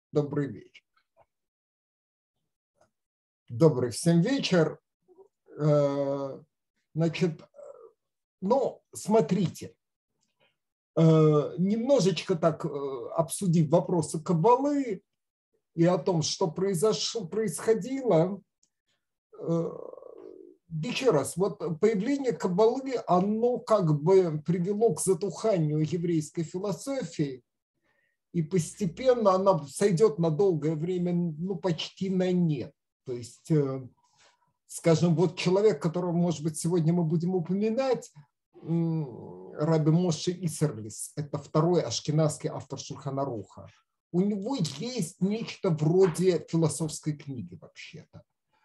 Добрый вечер. Добрый всем вечер. Значит, смотрите, немножечко так обсудив вопросы Каббалы и о том, что происходило. Еще раз, вот появление Каббалы, оно как бы привело к затуханию еврейской философии, и постепенно она сойдет на долгое время, почти на нет. То есть, скажем, вот человек, которого, может быть, сегодня мы будем упоминать, Раби Моше Исерлис, это второй ашкеназский автор Шульхан Аруха. У него есть нечто вроде философской книги вообще-то.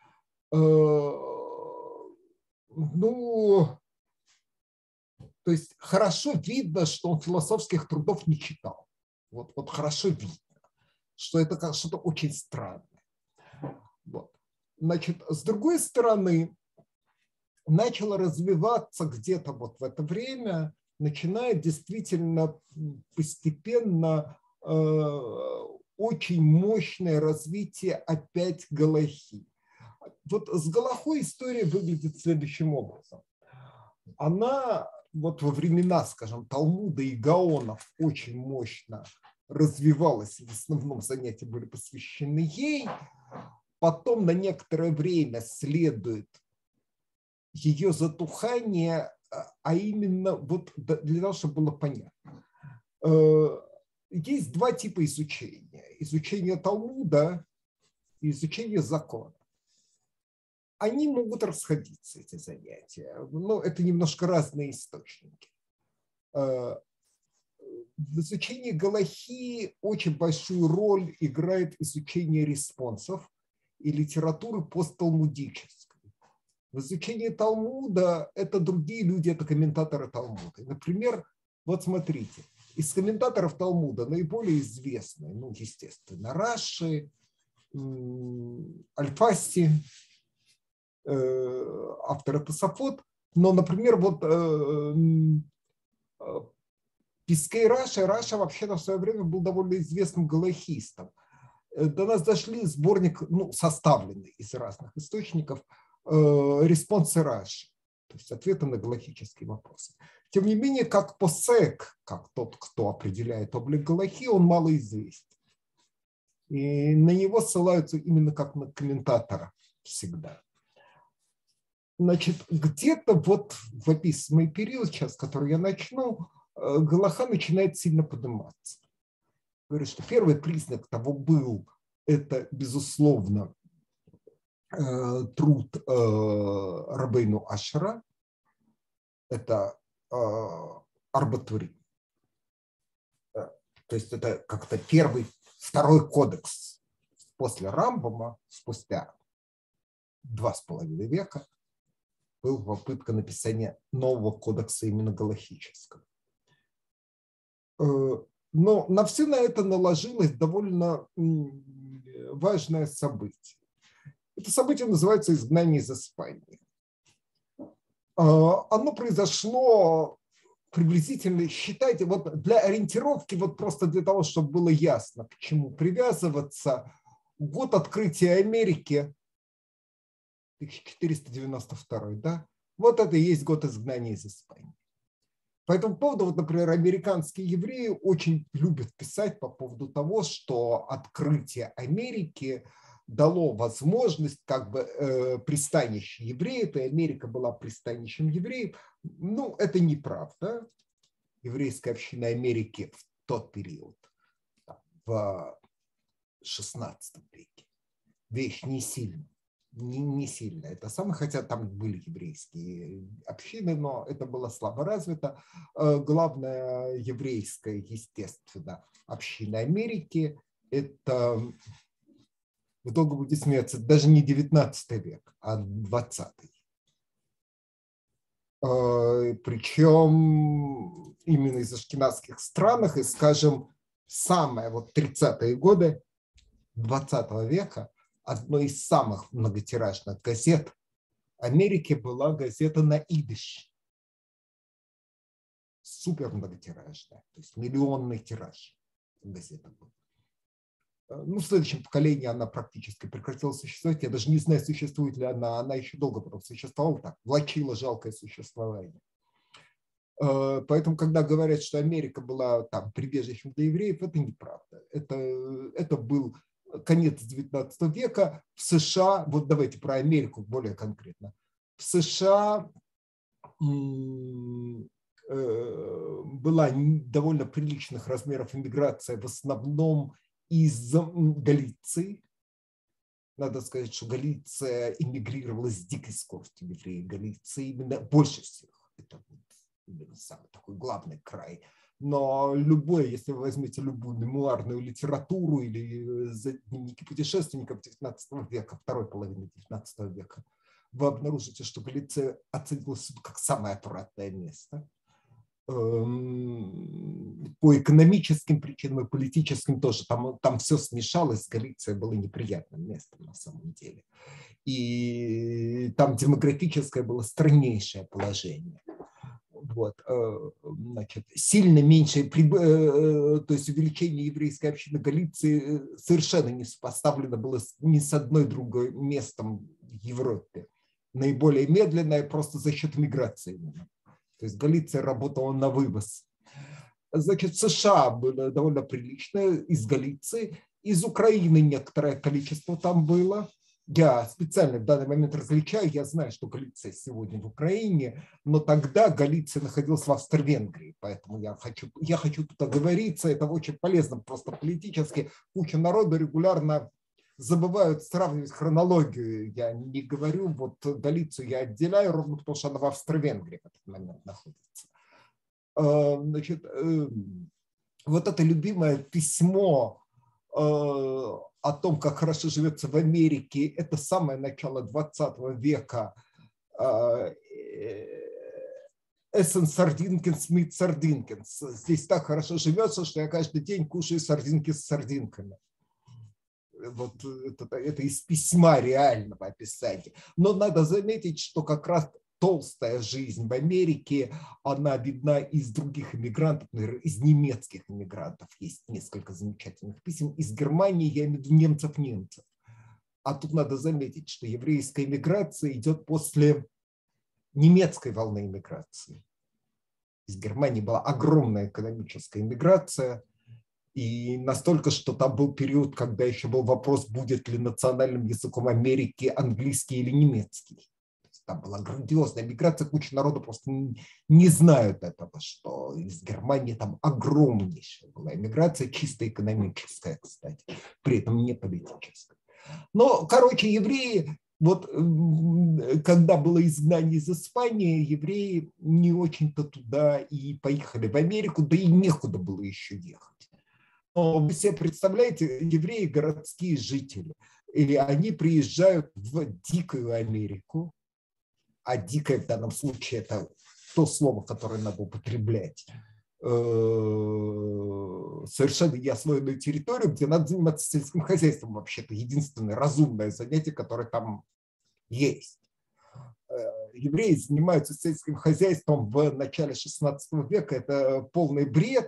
То есть хорошо видно, что он философских трудов не читал. Вот хорошо видно, что это что-то очень странное. Вот. Значит, с другой стороны, начало развиваться где-то вот в это время, начинает действительно постепенно очень мощное развитие опять галахи. Вот с галахой история выглядит следующим образом. Она вот во времена, скажем, Талмуда и Гаонов очень мощно развивалась, в основном занятия были посвящены ей. Потом на некоторое время следует ее затухание, а именно вот для того, чтобы было понятно. Есть два типа изучения. Изучение Талмуда и изучение закона. Они могут расходиться, эти занятия. Но это немножко разные источники. В изучении галахи очень большую роль играет изучение респонсов и литературы постталмудической. В изучении Талмуда это другие люди, это комментаторы Талмуда. Например, вот смотрите, из комментаторов Талмуда наиболее известные, естественно, Раши, Аль-Фаси, автор Тосафот, но, например, вот Пискей Раша вообще-то в свое время был довольно известным галахистом. До нас дошли сборник, составленный из разных источников, респонсы Раши, то есть ответы на галахические вопросы. Тем не менее, как посек, как тот, кто определяет облик галахи, он мало известен. И на него ссылаются именно как на комментатора всегда. Значит, где-то вот в описанный период, сейчас, который я начну, галаха начинает сильно подниматься. Говорю, что первый признак того был, это, безусловно, труд Рабейну Ашера, это Арбатури. То есть это как-то второй кодекс после Рамбама, спустя 2,5 века, была попытка написания нового кодекса именно галахического. Но на все на это наложилось довольно важное событие. Это событие называется «Изгнание из Испании». Оно произошло приблизительно, считайте, вот для ориентировки, вот просто для того, чтобы было ясно, к чему привязываться, год открытия Америки, 1492, да? Вот это и есть год изгнания из Испании. По этому поводу, вот, например, американские евреи очень любят писать по поводу того, что открытие Америки дало возможность как бы пристанище евреев, и Америка была пристанищем евреев. Это неправда. Еврейская община Америки в тот период, в XVI веке, вещь не сильная. Не сильно. Это самое, хотя там были еврейские общины, но это было слабо развито. Главная еврейская, естественно, община Америки – это, вы долго будете смеяться, даже не 19 век, а 20-й. Причем именно из ашкеназских странах, и, скажем, самые 30-е годы 20 века одной из самых многотиражных газет Америки была газета на идиш. Супер многотиражная, то есть миллионный тираж газета был. Ну, в следующем поколении она практически прекратила существовать. Я даже не знаю, существует ли она. Она еще долго потом существовала, так, влачила жалкое существование. Поэтому, когда говорят, что Америка была там прибежищем для евреев, это неправда. Это был конец XIX века. В США, вот давайте про Америку более конкретно. В США была довольно приличных размеров иммиграция, в основном из Галиции. Надо сказать, что Галиция иммигрировала с дикой скоростью евреев. Галиция именно больше всех. Это самый такой главный край. Но любой, если вы возьмете любую мемуарную литературу или дневники путешественников XIX века, второй половины XIX века, вы обнаружите, что Галиция оценивалась как самое отвратное место. По экономическим причинам и политическим тоже. Там все смешалось. Галиция была неприятным местом на самом деле. И там демографическое было страннейшее положение. Вот, значит, сильно меньше, то есть увеличение еврейской общины Галиции совершенно не сопоставлено было ни с одной другой местом в Европе. Наиболее медленное просто за счет миграции. То есть Галиция работала на вывоз. Значит, в США было довольно прилично из Галиции, из Украины некоторое количество там было. Я специально в данный момент различаю, я знаю, что Галиция сегодня в Украине, но тогда Галиция находилась в Австро-Венгрии, поэтому я хочу тут оговориться, это очень полезно просто политически. Куча народу регулярно забывают сравнивать хронологию. Я не говорю, вот Галицию я отделяю ровно потому, что она в Австро-Венгрии в этот момент находится. Значит, вот это любимое письмо о том, как хорошо живется в Америке, это самое начало 20 века. Эссен Сардинкин, Смит Сардинкинс. Здесь так хорошо живется, что я каждый день кушаю сардинки с сардинками. Вот это из письма реального описания. Но надо заметить, что как раз толстая жизнь в Америке, она видна из других иммигрантов, например, из немецких иммигрантов. Есть несколько замечательных писем. Из Германии, я имею в виду немцев. А тут надо заметить, что еврейская иммиграция идет после немецкой волны иммиграции. Из Германии была огромная экономическая иммиграция. И настолько, что там был период, когда еще был вопрос, будет ли национальным языком Америки английский или немецкий. Там была грандиозная миграция, куча народу просто не знают этого, что из Германии там огромнейшая была иммиграция, чисто экономическая, кстати, при этом не политическая. Но, короче, евреи, вот когда было изгнание из Испании, евреи не очень-то туда и поехали в Америку, да и некуда было еще ехать. Но вы себе представляете, евреи городские жители, и они приезжают в дикую Америку, а дикое в данном случае это то слово, которое надо употреблять, совершенно неосвоенную территорию, где надо заниматься сельским хозяйством, вообще-то единственное разумное занятие, которое там есть. Евреи занимаются сельским хозяйством в начале XVI века, это полный бред,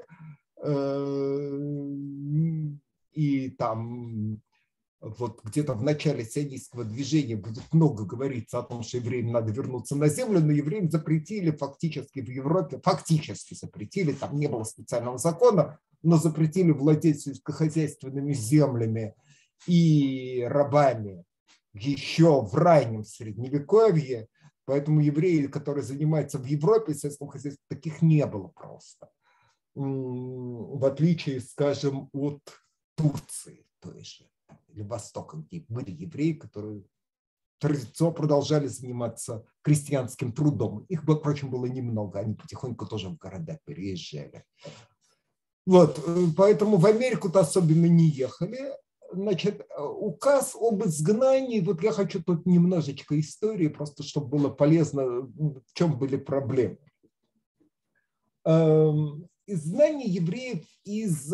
и там вот где-то в начале сионистского движения будет много говориться о том, что евреям надо вернуться на землю, но евреям запретили фактически в Европе, там не было специального закона, но запретили владеть сельскохозяйственными землями и рабами еще в раннем Средневековье, поэтому евреи, которые занимаются в Европе сельским хозяйством, таких не было просто. В отличие, скажем, от Турции той же, или Востока, где были евреи, которые традиционно продолжали заниматься крестьянским трудом. Их, впрочем, было немного, они потихоньку тоже в города переезжали. Вот, поэтому в Америку-то особенно не ехали. Значит, указ об изгнании, вот я хочу тут немножечко истории, просто чтобы было полезно, в чем были проблемы. Изгнание евреев из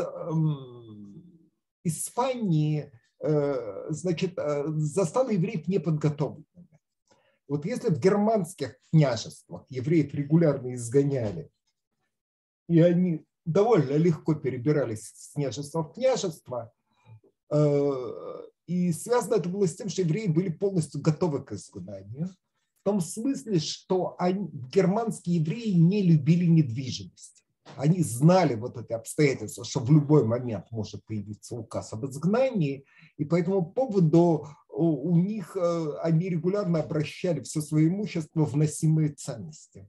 Испании, значит, застало евреев неподготовленными. Вот если в германских княжествах евреев регулярно изгоняли, и они довольно легко перебирались с княжества в княжество, И связано это было с тем, что евреи были полностью готовы к изгнанию. В том смысле, что германские евреи не любили недвижимость. Они знали вот это обстоятельство, что в любой момент может появиться указ об изгнании, и по этому поводу у них они регулярно обращали все свое имущество в носимые ценности.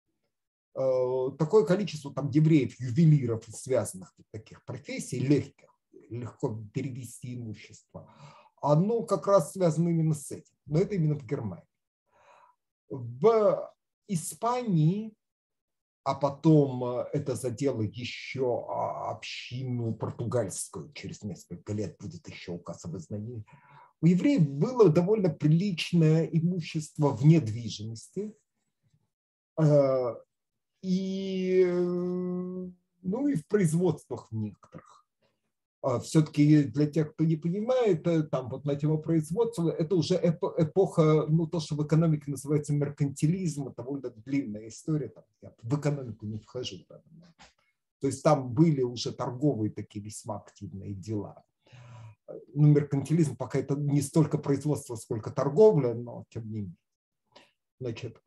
Такое количество там евреев, ювелиров и связанных таких профессий, легко перевести имущество, оно как раз связано именно с этим. Но это именно в Германии. В Испании, а потом это задело еще общину португальскую, через несколько лет будет еще указ об изгнании, у евреев было довольно приличное имущество в недвижимости. И в производствах некоторых. Все-таки для тех, кто не понимает, там вот на тему производства, это уже эпоха, то, что в экономике называется меркантилизм, довольно длинная история, там, я в экономику не вхожу. Да. То есть там были уже торговые такие весьма активные дела. Меркантилизм пока это не столько производство, сколько торговля, но тем не менее. Значит,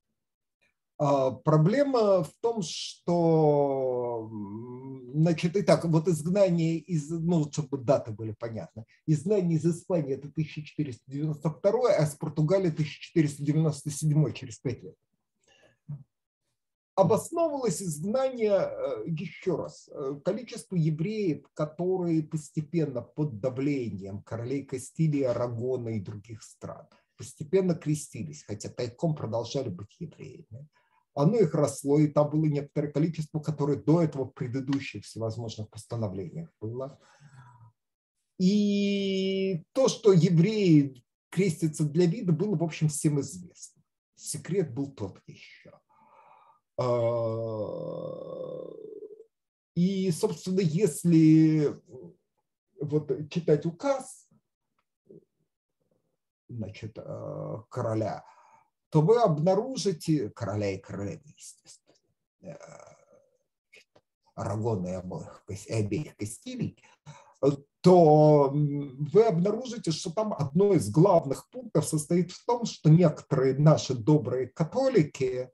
проблема в том, что, итак, вот изгнание из, чтобы даты были понятны, изгнание из Испании это 1492, а из Португалии 1497, через 5 лет. Обосновывалось изгнание, еще раз, количество евреев, которые постепенно под давлением королей Кастилии, Арагона и других стран постепенно крестились, хотя тайком продолжали быть евреями. Оно их росло, и там было некоторое количество, которое до этого в предыдущих всевозможных постановлениях было. И то, что евреи крестятся для вида, было, в общем, всем известно. Секрет был тот еще. И, собственно, если вот читать указ, короля, то вы обнаружите, короля и королевы, естественно, Арагона и обеих Кастилий, то вы обнаружите, что там одно из главных пунктов состоит в том, что некоторые наши добрые католики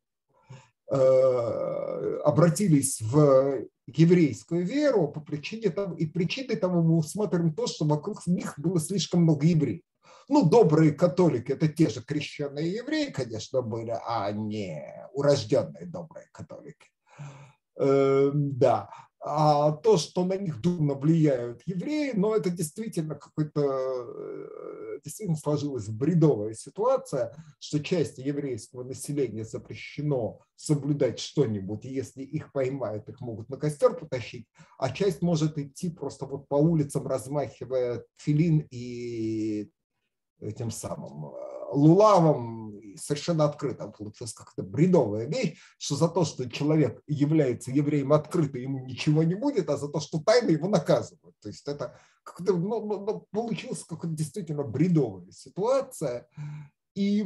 обратились в еврейскую веру по причине того, и причиной того мы усмотрим то, что вокруг них было слишком много евреев. Добрые католики – это те же крещенные евреи, конечно, были, а не урожденные добрые католики. Да. А то, что на них дурно влияют евреи, это действительно действительно сложилась бредовая ситуация, что части еврейского населения запрещено соблюдать что-нибудь, и если их поймают, их могут на костер потащить, а часть может идти просто вот по улицам, размахивая тфилин и тем самым лулавом, совершенно открыто. Получилась как-то бредовая вещь, что за то, что человек является евреем открыто, ему ничего не будет, а за то, что тайно его наказывают. То есть это получилась какая-то действительно бредовая ситуация. И,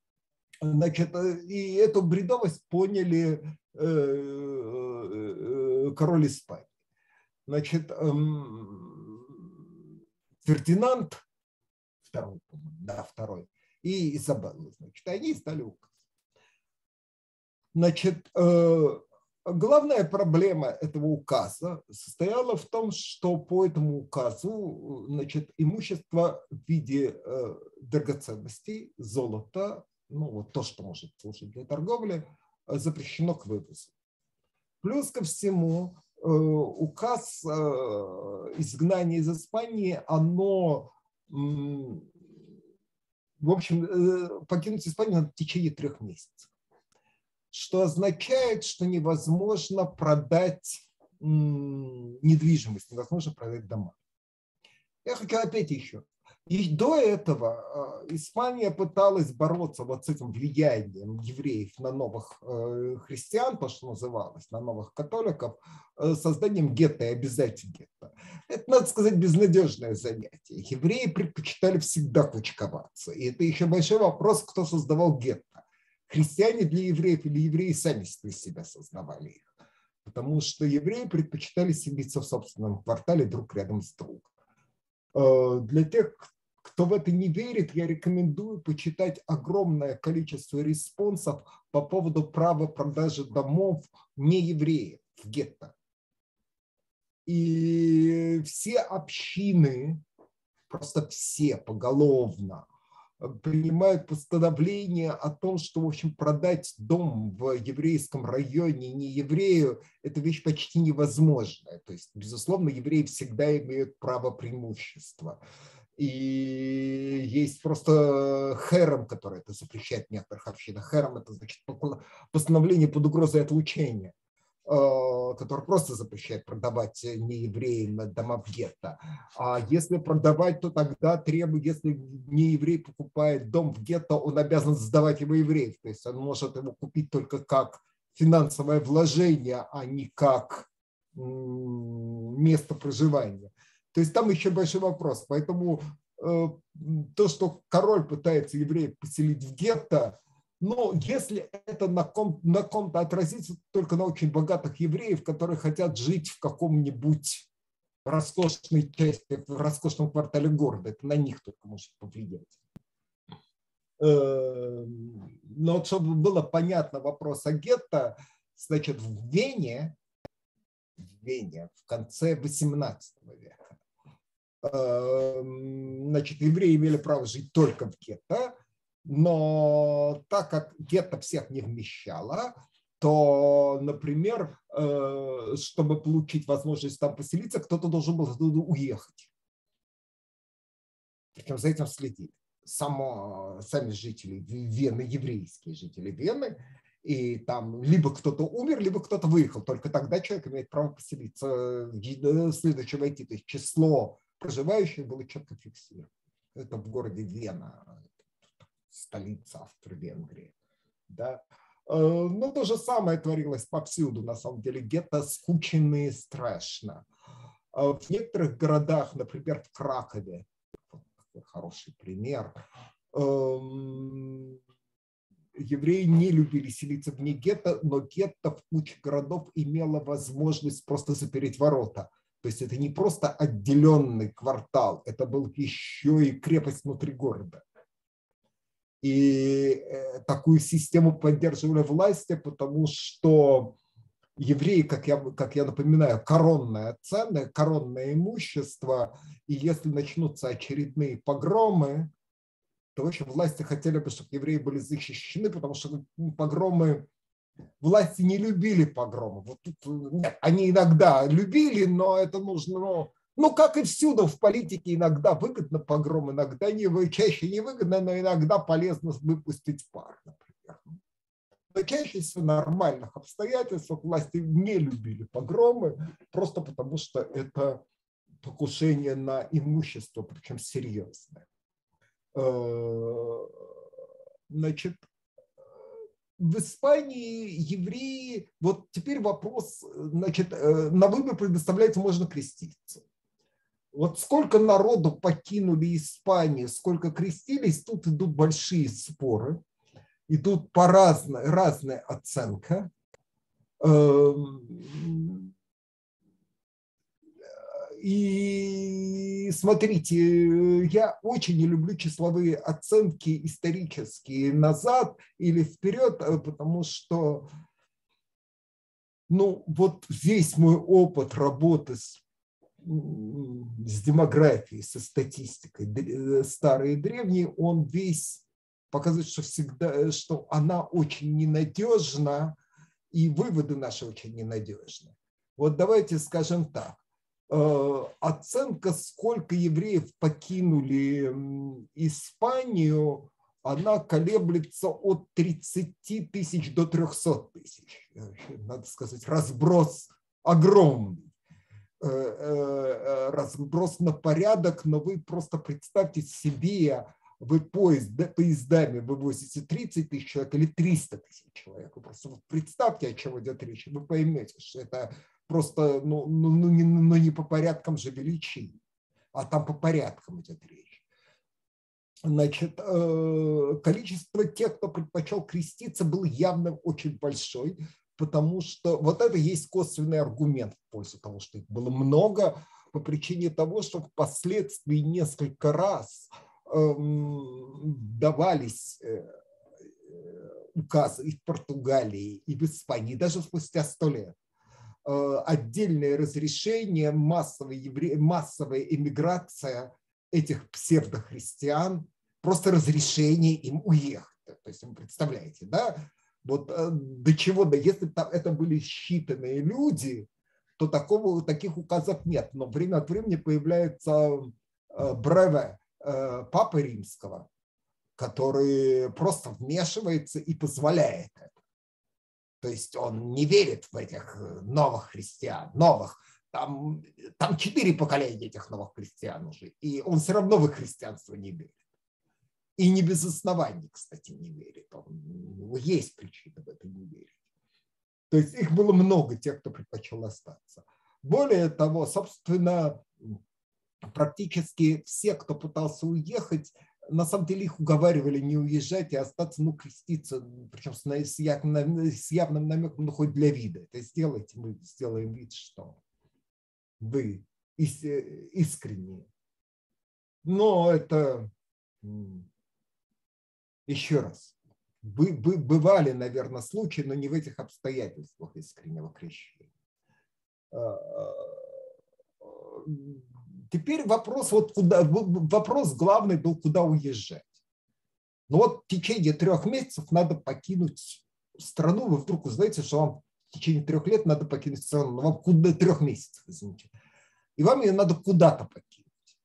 и эту бредовость поняли король Испании. Фердинанд второй, и Изабелла, они стали указ. Главная проблема этого указа состояла в том, что по этому указу, имущество в виде драгоценностей, золота, то, что может служить для торговли, запрещено к вывозу. Плюс ко всему, указ изгнания из Испании, оно в общем, покинуть Испанию надо в течение 3 месяцев, что означает, что невозможно продать недвижимость, невозможно продать дома. Я хочу опять еще. И до этого Испания пыталась бороться вот с этим влиянием евреев на новых христиан, то, что называлось, на новых католиков, созданием гетто и обязательно гетто. Это, надо сказать, безнадежное занятие. Евреи предпочитали всегда кучковаться. И это еще большой вопрос, кто создавал гетто. Христиане для евреев или евреи сами себя создавали их. Потому что евреи предпочитали селиться в собственном квартале друг рядом с другом. Для тех, кто в это не верит, я рекомендую почитать огромное количество респонсов по поводу права продажи домов неевреев в гетто. И все общины, просто все поголовно, принимают постановление о том, что, в общем, продать дом в еврейском районе не еврею – это вещь почти невозможная. То есть, безусловно, евреи всегда имеют право преимущества. И есть просто херем, который это запрещает в некоторых общинах. Херем – это значит постановление под угрозой отлучения, который просто запрещает продавать неевреям дома в гетто. А если продавать, то тогда требует, если нееврей покупает дом в гетто, он обязан сдавать его евреев. То есть он может его купить только как финансовое вложение, а не как место проживания. То есть там еще большой вопрос. Поэтому то, что король пытается евреев поселить в гетто, но если это на ком-то отразится, только на очень богатых евреев, которые хотят жить в каком-нибудь роскошной части, в роскошном квартале города, это на них только может повлиять. Но вот чтобы было понятно вопрос о гетто, значит, в Вене в конце XVIII века, значит, евреи имели право жить только в гетто, но так как гетто всех не вмещало, то, например, чтобы получить возможность там поселиться, кто-то должен был оттуда уехать. Причем за этим следили. Сами жители Вены, еврейские жители Вены, и там либо кто-то умер, либо кто-то выехал. Только тогда человек имеет право поселиться, следующее войти. То есть число проживающих было четко фиксировано. Это в городе Вена, столица Австро-Венгрии. Да. Но то же самое творилось повсюду, на самом деле. Гетто скучные страшно. В некоторых городах, например, в Кракове, хороший пример, евреи не любили селиться вне гетто, но гетто в куче городов имело возможность просто запереть ворота. То есть это не просто отделенный квартал, это был еще и крепость внутри города. И такую систему поддерживали власти, потому что евреи, как я напоминаю, коронная ценность, коронное имущество, и если начнутся очередные погромы, то, в общем, власти хотели бы, чтобы евреи были защищены, потому что погромы, власти не любили погромы. Вот тут, нет, они иногда любили, но это нужно, ну, как и всюду в политике, иногда выгодно погром, иногда чаще невыгодно, но иногда полезно выпустить пар, например. Но чаще всего в нормальных обстоятельствах власти не любили погромы, просто потому что это покушение на имущество, причем серьезное. Значит, в Испании евреи, вот теперь вопрос, значит, на выбор предоставляется, можно креститься. Вот сколько народу покинули Испанию, сколько крестились, тут идут большие споры, идут разная оценка. И смотрите, я очень не люблю числовые оценки исторические назад или вперед, потому что, ну, вот весь мой опыт работы с демографией, со статистикой, старой и древней, он весь показывает, что всегда, что она очень ненадежна, и выводы наши очень ненадежны. Вот давайте скажем так. Оценка, сколько евреев покинули Испанию, она колеблется от 30 тысяч до 300 тысяч. Надо сказать, разброс огромный. Разброс на порядок, но вы просто представьте себе, вы поездами вывозите 30 тысяч человек или 300 тысяч человек. Вы просто представьте, о чем идет речь, вы поймете, что это просто не по порядкам же величин, а там по порядкам идет речь. Значит, количество тех, кто предпочел креститься, было явно очень большое, потому что вот это есть косвенный аргумент в пользу того, что их было много, по причине того, что впоследствии несколько раз давались указы и в Португалии, и в Испании, даже спустя 100 лет, отдельное разрешение, массовая эмиграция этих псевдохристиан, просто разрешение им уехать. То есть вы представляете, да? Вот до чего, да, если это были считанные люди, то таких указов нет. Но время от времени появляется бреве Папы Римского, который просто вмешивается и позволяет это. То есть он не верит в этих новых христиан, новых. Там 4 поколения этих новых христиан уже, и он все равно в их христианство не верит. И не без оснований, кстати, не верит. Есть причины в это не верить. То есть их было много, тех, кто предпочел остаться. Более того, собственно, практически все, кто пытался уехать, на самом деле их уговаривали не уезжать и остаться, креститься, причем с явным намеком, хоть для вида. Это сделайте, мы сделаем вид, что вы искренние. Но это, еще раз, бывали, наверное, случаи, но не в этих обстоятельствах искреннего крещения. Теперь вопрос, вопрос главный был, куда уезжать. В течение 3 месяцев надо покинуть страну. Вы вдруг узнаете, что вам в течение 3 лет надо покинуть страну. Но вам 3 месяцев, извините. И вам ее надо куда-то покинуть.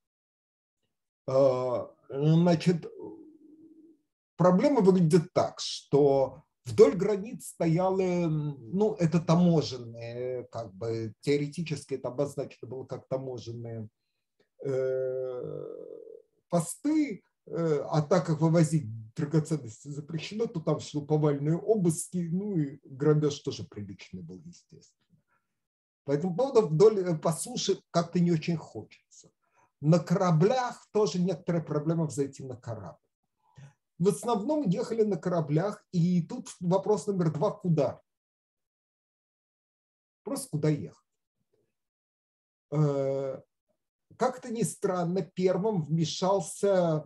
Значит, проблема выглядит так, что вдоль границ стояли, это таможенные, теоретически это обозначено было как таможенные посты, а так как вывозить драгоценности запрещено, то там шли повальные обыски, и грабеж тоже приличный был, естественно. По этому поводу по суше как-то не очень хочется. На кораблях тоже некоторые проблемы взойти на корабль. В основном ехали на кораблях, и тут вопрос номер 2 – куда? Просто куда ехать? Как-то ни странно, первым вмешался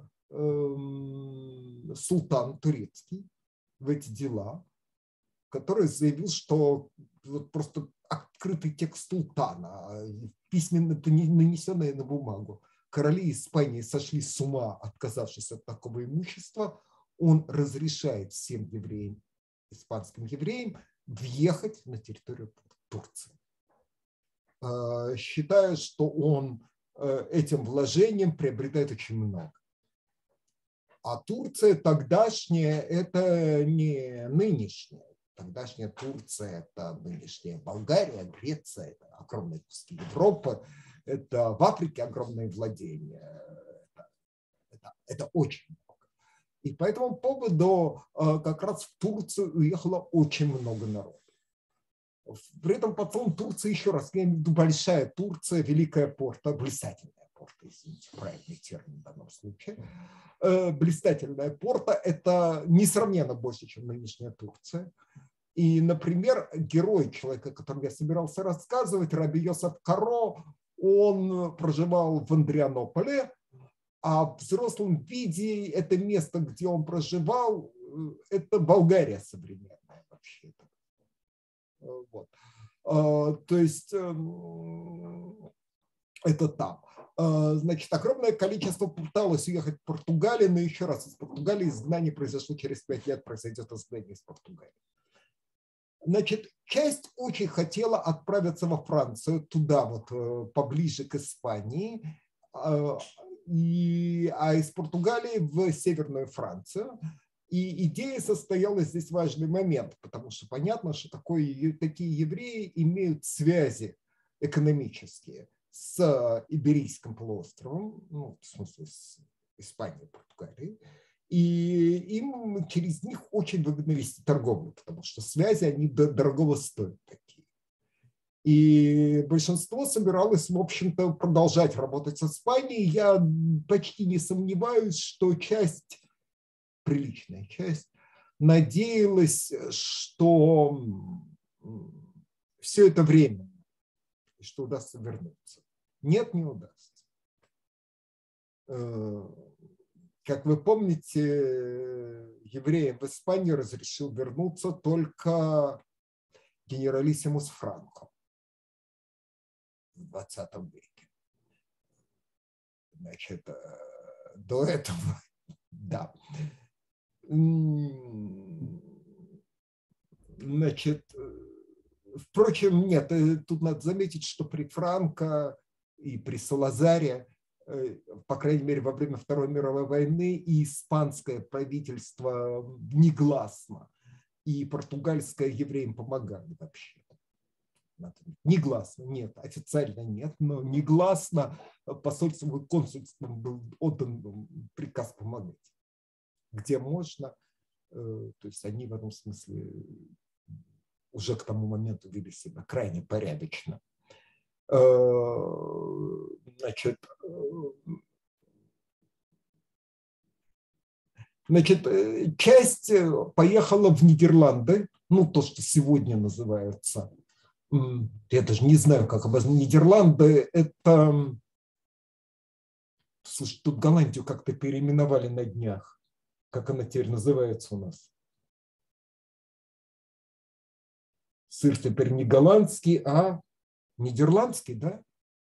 султан турецкий в эти дела, который заявил, что просто открытый текст султана, письменно нанесенный на бумагу. Короли Испании сошли с ума, отказавшись от такого имущества. Он разрешает всем евреям, испанским евреям, въехать на территорию Турции. Считая, что он этим вложением приобретает очень много. А Турция тогдашняя – это не нынешняя. Тогдашняя Турция – это нынешняя Болгария, Греция, это огромные куски Европы, это в Африке огромные владения. Это очень много. И по этому поводу как раз в Турцию уехало очень много народу. При этом потом Турция, еще раз, я имею в виду большая Турция, Великая Порта, блистательная Порта, извините, правильный термин в данном случае. Блистательная Порта – это несравненно больше, чем нынешняя Турция. И, например, герой человека, о котором я собирался рассказывать, Раби Йосеф Каро, он проживал в Андрианополе, а в взрослом виде это место, где он проживал, это Болгария современная вообще-то. Вот. То есть это там. Значит, огромное количество пыталось уехать в Португалию, но еще раз, из Португалии изгнание произошло через 5 лет, произойдет изгнание из Португалии. Значит, часть очень хотела отправиться во Францию, туда поближе к Испании, а из Португалии в Северную Францию. И идея состояла, здесь важный момент, потому что понятно, что такие евреи имеют связи экономические с Иберийским полуостровом, в смысле с Испанией, Португалией, и им через них очень выгодно вести торговлю, потому что связи, они дорогого стоят такие. И большинство собиралось, в общем-то, продолжать работать с Испанией. Я почти не сомневаюсь, что приличная часть, надеялась, что все это временно, и что удастся вернуться. Нет, не удастся. Как вы помните, евреям в Испании разрешил вернуться только генералиссимус Франко в 20 веке. Значит, до этого, да. Значит, впрочем, нет, тут надо заметить, что при Франко и при Салазаре, по крайней мере, во время Второй мировой войны, и испанское правительство негласно, и португальское евреям помогали вообще. Негласно, нет, официально нет, но негласно посольством и консульством был отдан приказ помогать. Где можно, то есть они в этом смысле уже к тому моменту вели себя крайне порядочно. Значит, часть поехала в Нидерланды, ну, то, что сегодня называется, я даже не знаю, как обозначить, Нидерланды, это, слушай, тут Голландию как-то переименовали на днях, как она теперь называется у нас. Сыр теперь не голландский, а нидерландский, да?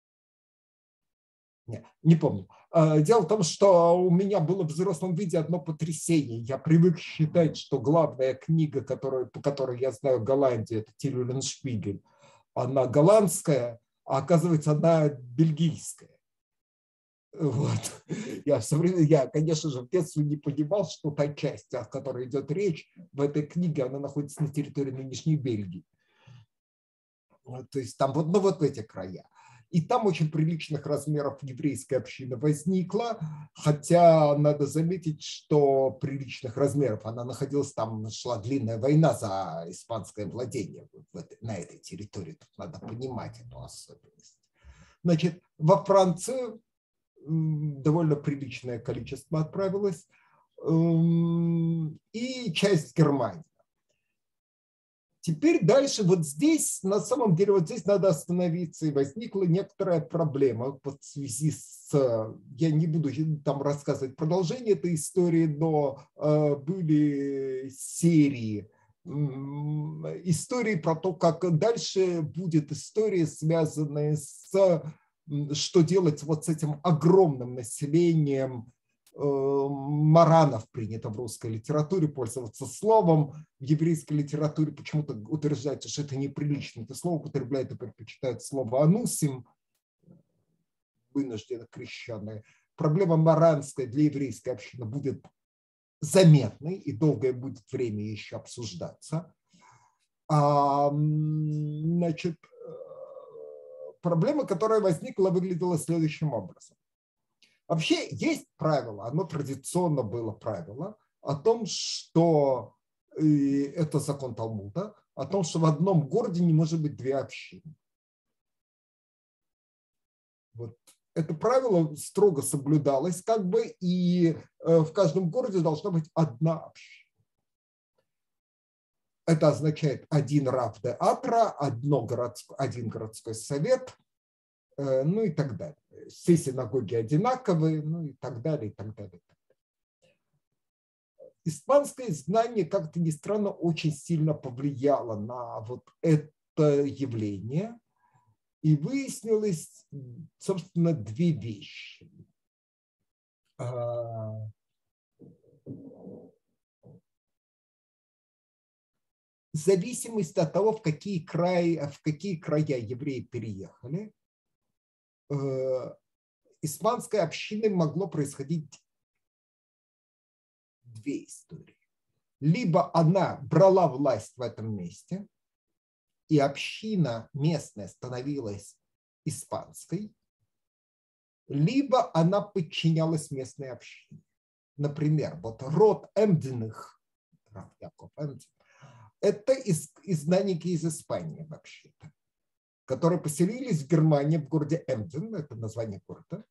Не помню. Дело в том, что у меня было в взрослом виде одно потрясение. Я привык считать, что главная книга, по которой я знаю Голландию, это Тиль Eulenspiegel, она голландская, а оказывается, она бельгийская. Вот. Я, конечно же, в детстве не понимал, что та часть, о которой идет речь, в этой книге, она находится на территории нынешней Бельгии. То есть там вот эти края. И там очень приличных размеров еврейская община возникла, хотя надо заметить, что приличных размеров она находилась, там шла длинная война за испанское владение на этой территории. Тут надо понимать эту особенность. Значит, во Францию довольно приличное количество отправилось, и часть Германии. Теперь дальше вот здесь, на самом деле, вот здесь надо остановиться, и возникла некоторая проблема в связи с, я не буду там рассказывать продолжение этой истории, но были серии истории про то, как дальше будет история, связанная с, что делать вот с этим огромным населением маранов, принято в русской литературе пользоваться словом, в еврейской литературе почему-то утверждается, что это неприлично. Это слово употребляют и предпочитают слово анусим, вынужденно крещенные. Проблема маранская для еврейской общины будет заметной, и долгое будет время еще обсуждаться. Значит, проблема, которая возникла, выглядела следующим образом. Вообще есть правило, оно традиционно было правило о том, что это закон Талмуда, о том, что в одном городе не может быть две общины. Вот. Это правило строго соблюдалось, как бы, и в каждом городе должна быть одна община. Это означает один рав де атра, один городской совет, ну и так далее. Все синагоги одинаковые, ну и так далее, и так далее. Испанское знание, как-то ни странно, очень сильно повлияло на вот это явление. И выяснилось, собственно, две вещи. В зависимости от того, в какие края евреи переехали, испанской общиной могло происходить две истории. Либо она брала власть в этом месте, и община местная становилась испанской, либо она подчинялась местной общине. Например, вот род Эмденых, Яков Эмден, это изгнанники из Испании вообще-то, которые поселились в Германии, в городе Эмден, это название города,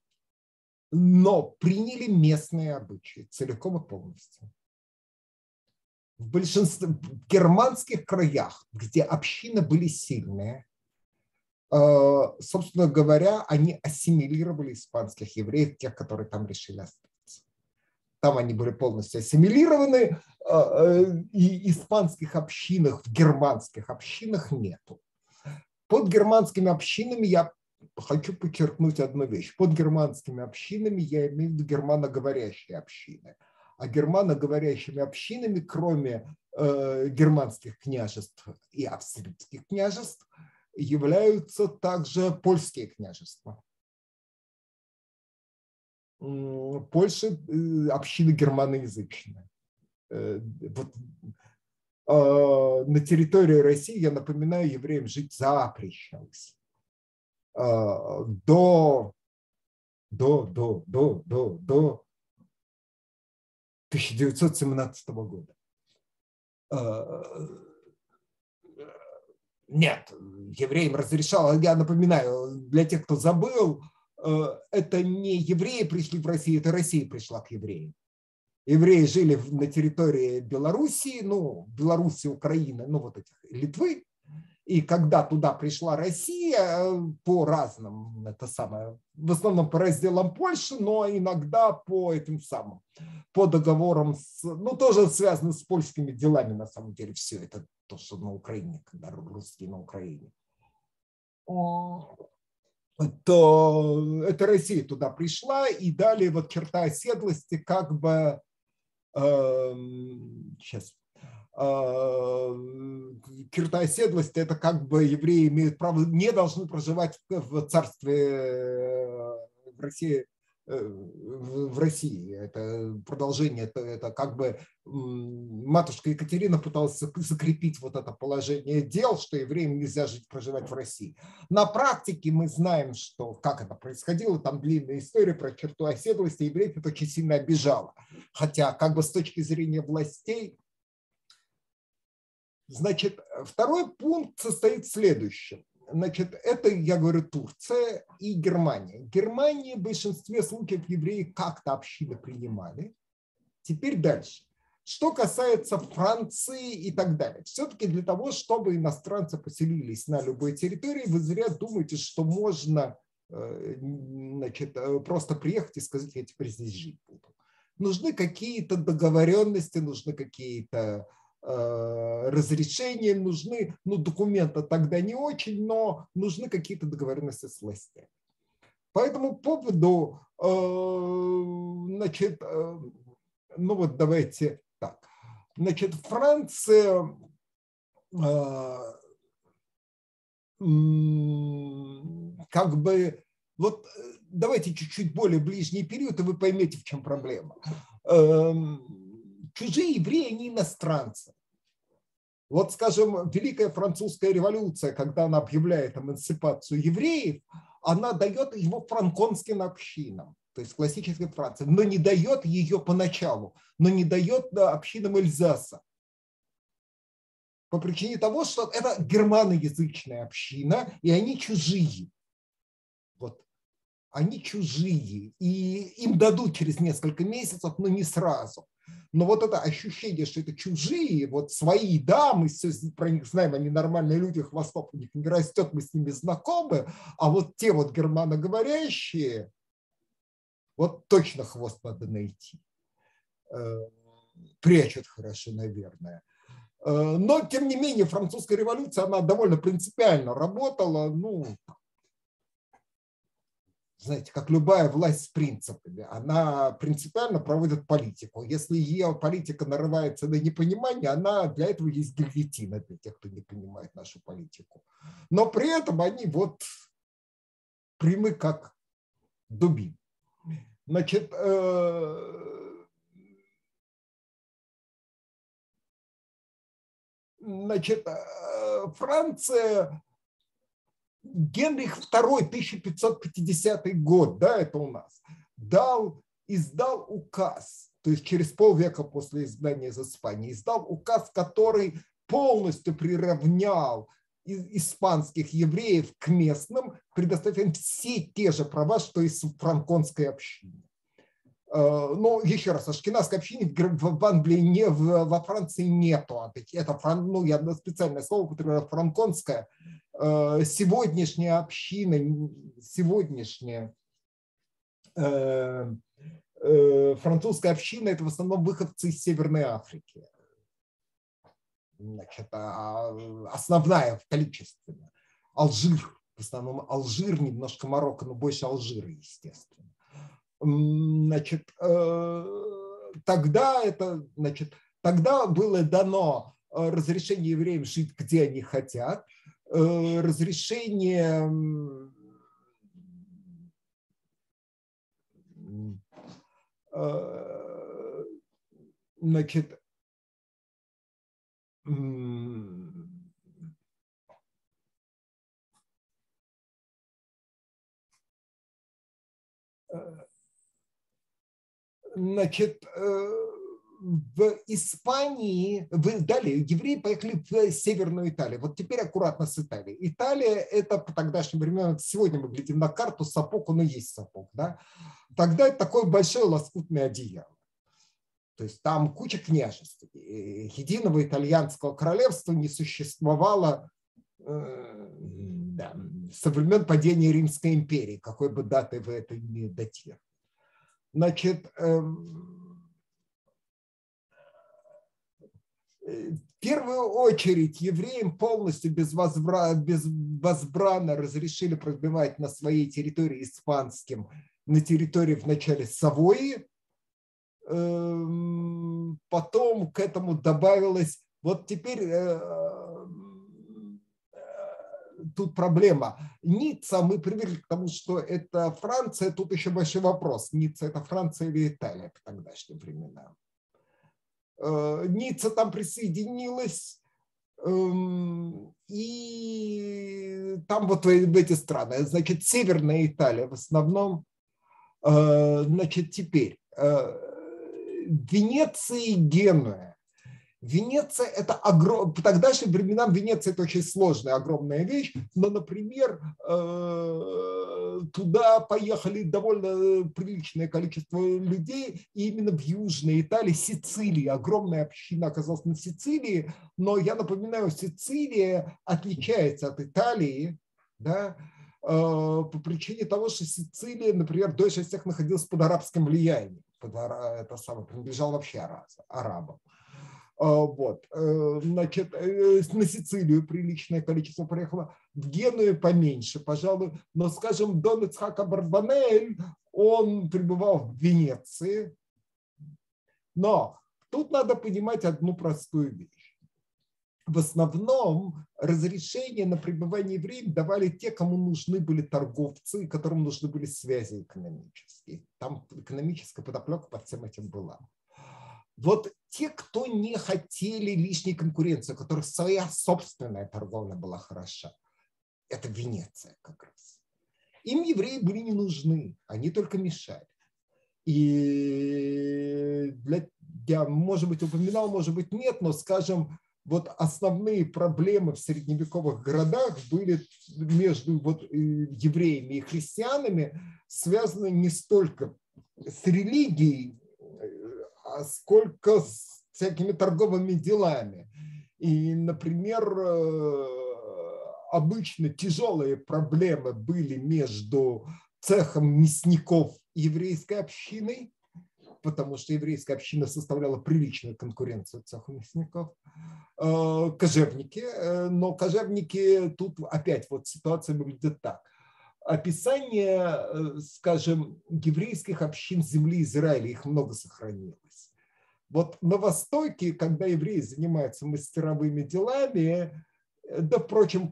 но приняли местные обычаи целиком и полностью. В большинстве германских краях, где общины были сильные, собственно говоря, они ассимилировали испанских евреев, тех, которые там решили остаться. Там они были полностью ассимилированы, и испанских общинах, в германских общинах нету. Под германскими общинами я хочу подчеркнуть одну вещь. Под германскими общинами я имею в виду германоговорящие общины. А германоговорящими общинами, кроме германских княжеств и австрийских княжеств, являются также польские княжества. Польша община германоязычная. Вот, на территории России, я напоминаю, евреям жить запрещалось. До 1917 года. Нет, евреям разрешало, я напоминаю, для тех, кто забыл, это не евреи пришли в Россию, это Россия пришла к евреям. Евреи жили на территории Белоруссии, Беларуси, Украины, вот этих Литвы. И когда туда пришла Россия, по разным, в основном по разделам Польши, но иногда по по договорам, тоже связано с польскими делами, на самом деле, все это то, что на Украине, когда русские на Украине. То это Россия туда пришла, и далее черта оседлости черта оседлости – это евреи имеют право, не должны проживать в царстве в России. Это продолжение, это матушка Екатерина пыталась закрепить это положение дел, что евреям нельзя проживать в России. На практике мы знаем, как это происходило, там длинная история про черту оседлости, евреев это очень сильно обижало. Хотя с точки зрения властей. Значит, второй пункт состоит в следующем. Значит, это, я говорю, Турция и Германия. В Германии в большинстве случаев евреи как-то общины принимали. Теперь дальше. Что касается Франции и так далее. Все-таки для того, чтобы иностранцы поселились на любой территории, вы зря думаете, что можно просто приехать и сказать, я теперь здесь жить буду. Нужны какие-то договоренности, нужны какие-то разрешения, нужны, документы тогда не очень, но нужны какие-то договоренности с властями. По этому поводу, давайте так. Значит, Франция давайте чуть-чуть более ближний период, и вы поймете, в чем проблема. Чужие евреи, они иностранцы. Скажем, Великая Французская революция, когда она объявляет эмансипацию евреев, она дает его франконским общинам, то есть классической Франции, но не дает ее поначалу, но не дает общинам Эльзаса. По причине того, что это германоязычная община, и они чужие. Они чужие, и им дадут через несколько месяцев, но не сразу. Но это ощущение, что это чужие, свои, да, мы все про них знаем, они нормальные люди, хвостов у них не растет, мы с ними знакомы, а те германоговорящие, точно хвост надо найти. Прячут хорошо, наверное. Но, тем не менее, французская революция, она довольно принципиально работала, знаете, как любая власть с принципами, она принципиально проводит политику. Если ее политика нарывается на непонимание, для этого есть гильотина для тех, кто не понимает нашу политику. Но при этом они прямы как дубин. Значит, Франция... Генрих II, 1550 год, да, это у нас, издал указ, то есть через полвека после изгнания из Испании, издал указ, который полностью приравнял испанских евреев к местным, предоставив им все те же права, что и в франконской общине. Но еще раз, ашкеназской общины в Англии, во Франции нету. Это, я специальное слово употребляю, франконская. сегодняшняя община, французская община – это в основном выходцы из Северной Африки. Значит, основная в количестве. Алжир, в основном Алжир, немножко Марокко, но больше Алжира, естественно. Значит, тогда было дано разрешение евреям жить, где они хотят, разрешение значит, в Испании, далее евреи поехали в Северную Италию. Вот теперь аккуратно с Италией. Италия – это по тогдашним временам, сегодня мы глядим на карту, сапог, он и есть сапог. Да? Тогда это такое большое лоскутное одеяло. То есть там куча княжеств. Единого итальянского королевства не существовало со времен падения Римской империи, какой бы датой вы это не датировали. Значит, в первую очередь евреям полностью без возбрана разрешили проживать на своей территории испанским, на территории вначале Савойи. Потом к этому добавилось, вот теперь тут проблема. Ницца, мы привыкли к тому, что это Франция, тут еще большой вопрос. Ницца – это Франция или Италия по тогдашним временам. Ницца там присоединилась, и там вот эти страны, значит, Северная Италия в основном, значит, теперь Венеция и Генуя. Венеция – это по тогдашним временам Венеция – это очень сложная, огромная вещь, но, например, туда поехали довольно приличное количество людей, и именно в Южной Италии, Сицилии, огромная община оказалась на Сицилии, но я напоминаю, Сицилия отличается от Италии, да, по причине того, что Сицилия, например, дольше всех находилась под арабским влиянием, это самое, принадлежал вообще арабам. Вот. Значит, на Сицилию приличное количество приехало, в Геную поменьше, пожалуй, но, скажем, Дон Ицхак Абарбанель, он пребывал в Венеции, но тут надо понимать одну простую вещь. В основном разрешение на пребывание евреев давали те, кому нужны были торговцы, которым нужны были связи экономические. Там экономическая подоплека под всем этим была. Вот те, кто не хотели лишней конкуренции, у которых своя собственная торговля была хороша, это Венеция как раз. Им евреи были не нужны, они только мешали. И я, может быть, упоминал, может быть, нет, но, скажем, вот основные проблемы в средневековых городах были между вот евреями и христианами связаны не столько с религией, сколько с всякими торговыми делами. И, например, обычно тяжелые проблемы были между цехом мясников и еврейской общиной, потому что еврейская община составляла приличную конкуренцию цеху мясников. Кожевники, но кожевники, тут опять вот ситуация выглядит так. Описание, скажем, еврейских общин земли Израиля, их много сохранилось. Вот на Востоке, когда евреи занимаются мастеровыми делами, да, впрочем,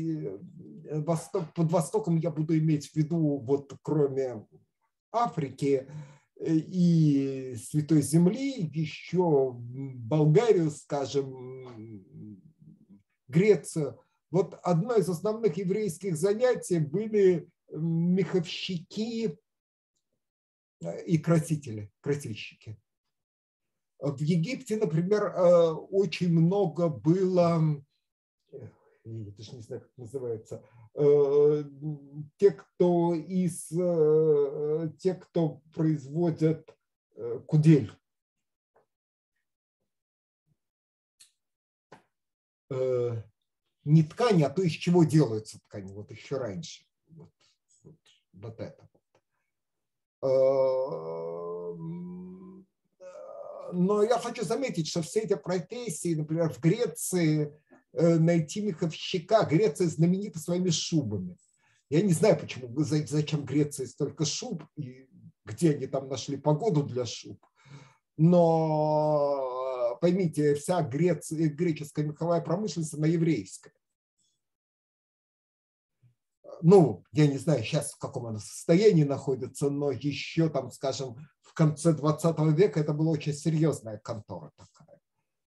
под Востоком я буду иметь в виду, вот кроме Африки и Святой Земли, еще Болгарию, скажем, Грецию. Вот одно из основных еврейских занятий были меховщики и красильщики. В Египте, например, очень много было, я даже не знаю, как называется, те, кто производят кудель. не ткани, а то, из чего делаются ткани, вот еще раньше. Вот это. Но я хочу заметить, что все эти профессии, например, в Греции найти меховщика, Греция знаменита своими шубами. Я не знаю, почему, зачем Греции столько шуб, и где они там нашли погоду для шуб. Но поймите, вся греческая меховая промышленность, она еврейская. Ну, я не знаю сейчас, в каком она состоянии находится, но еще там, скажем, в конце 20 века это была очень серьезная контора такая.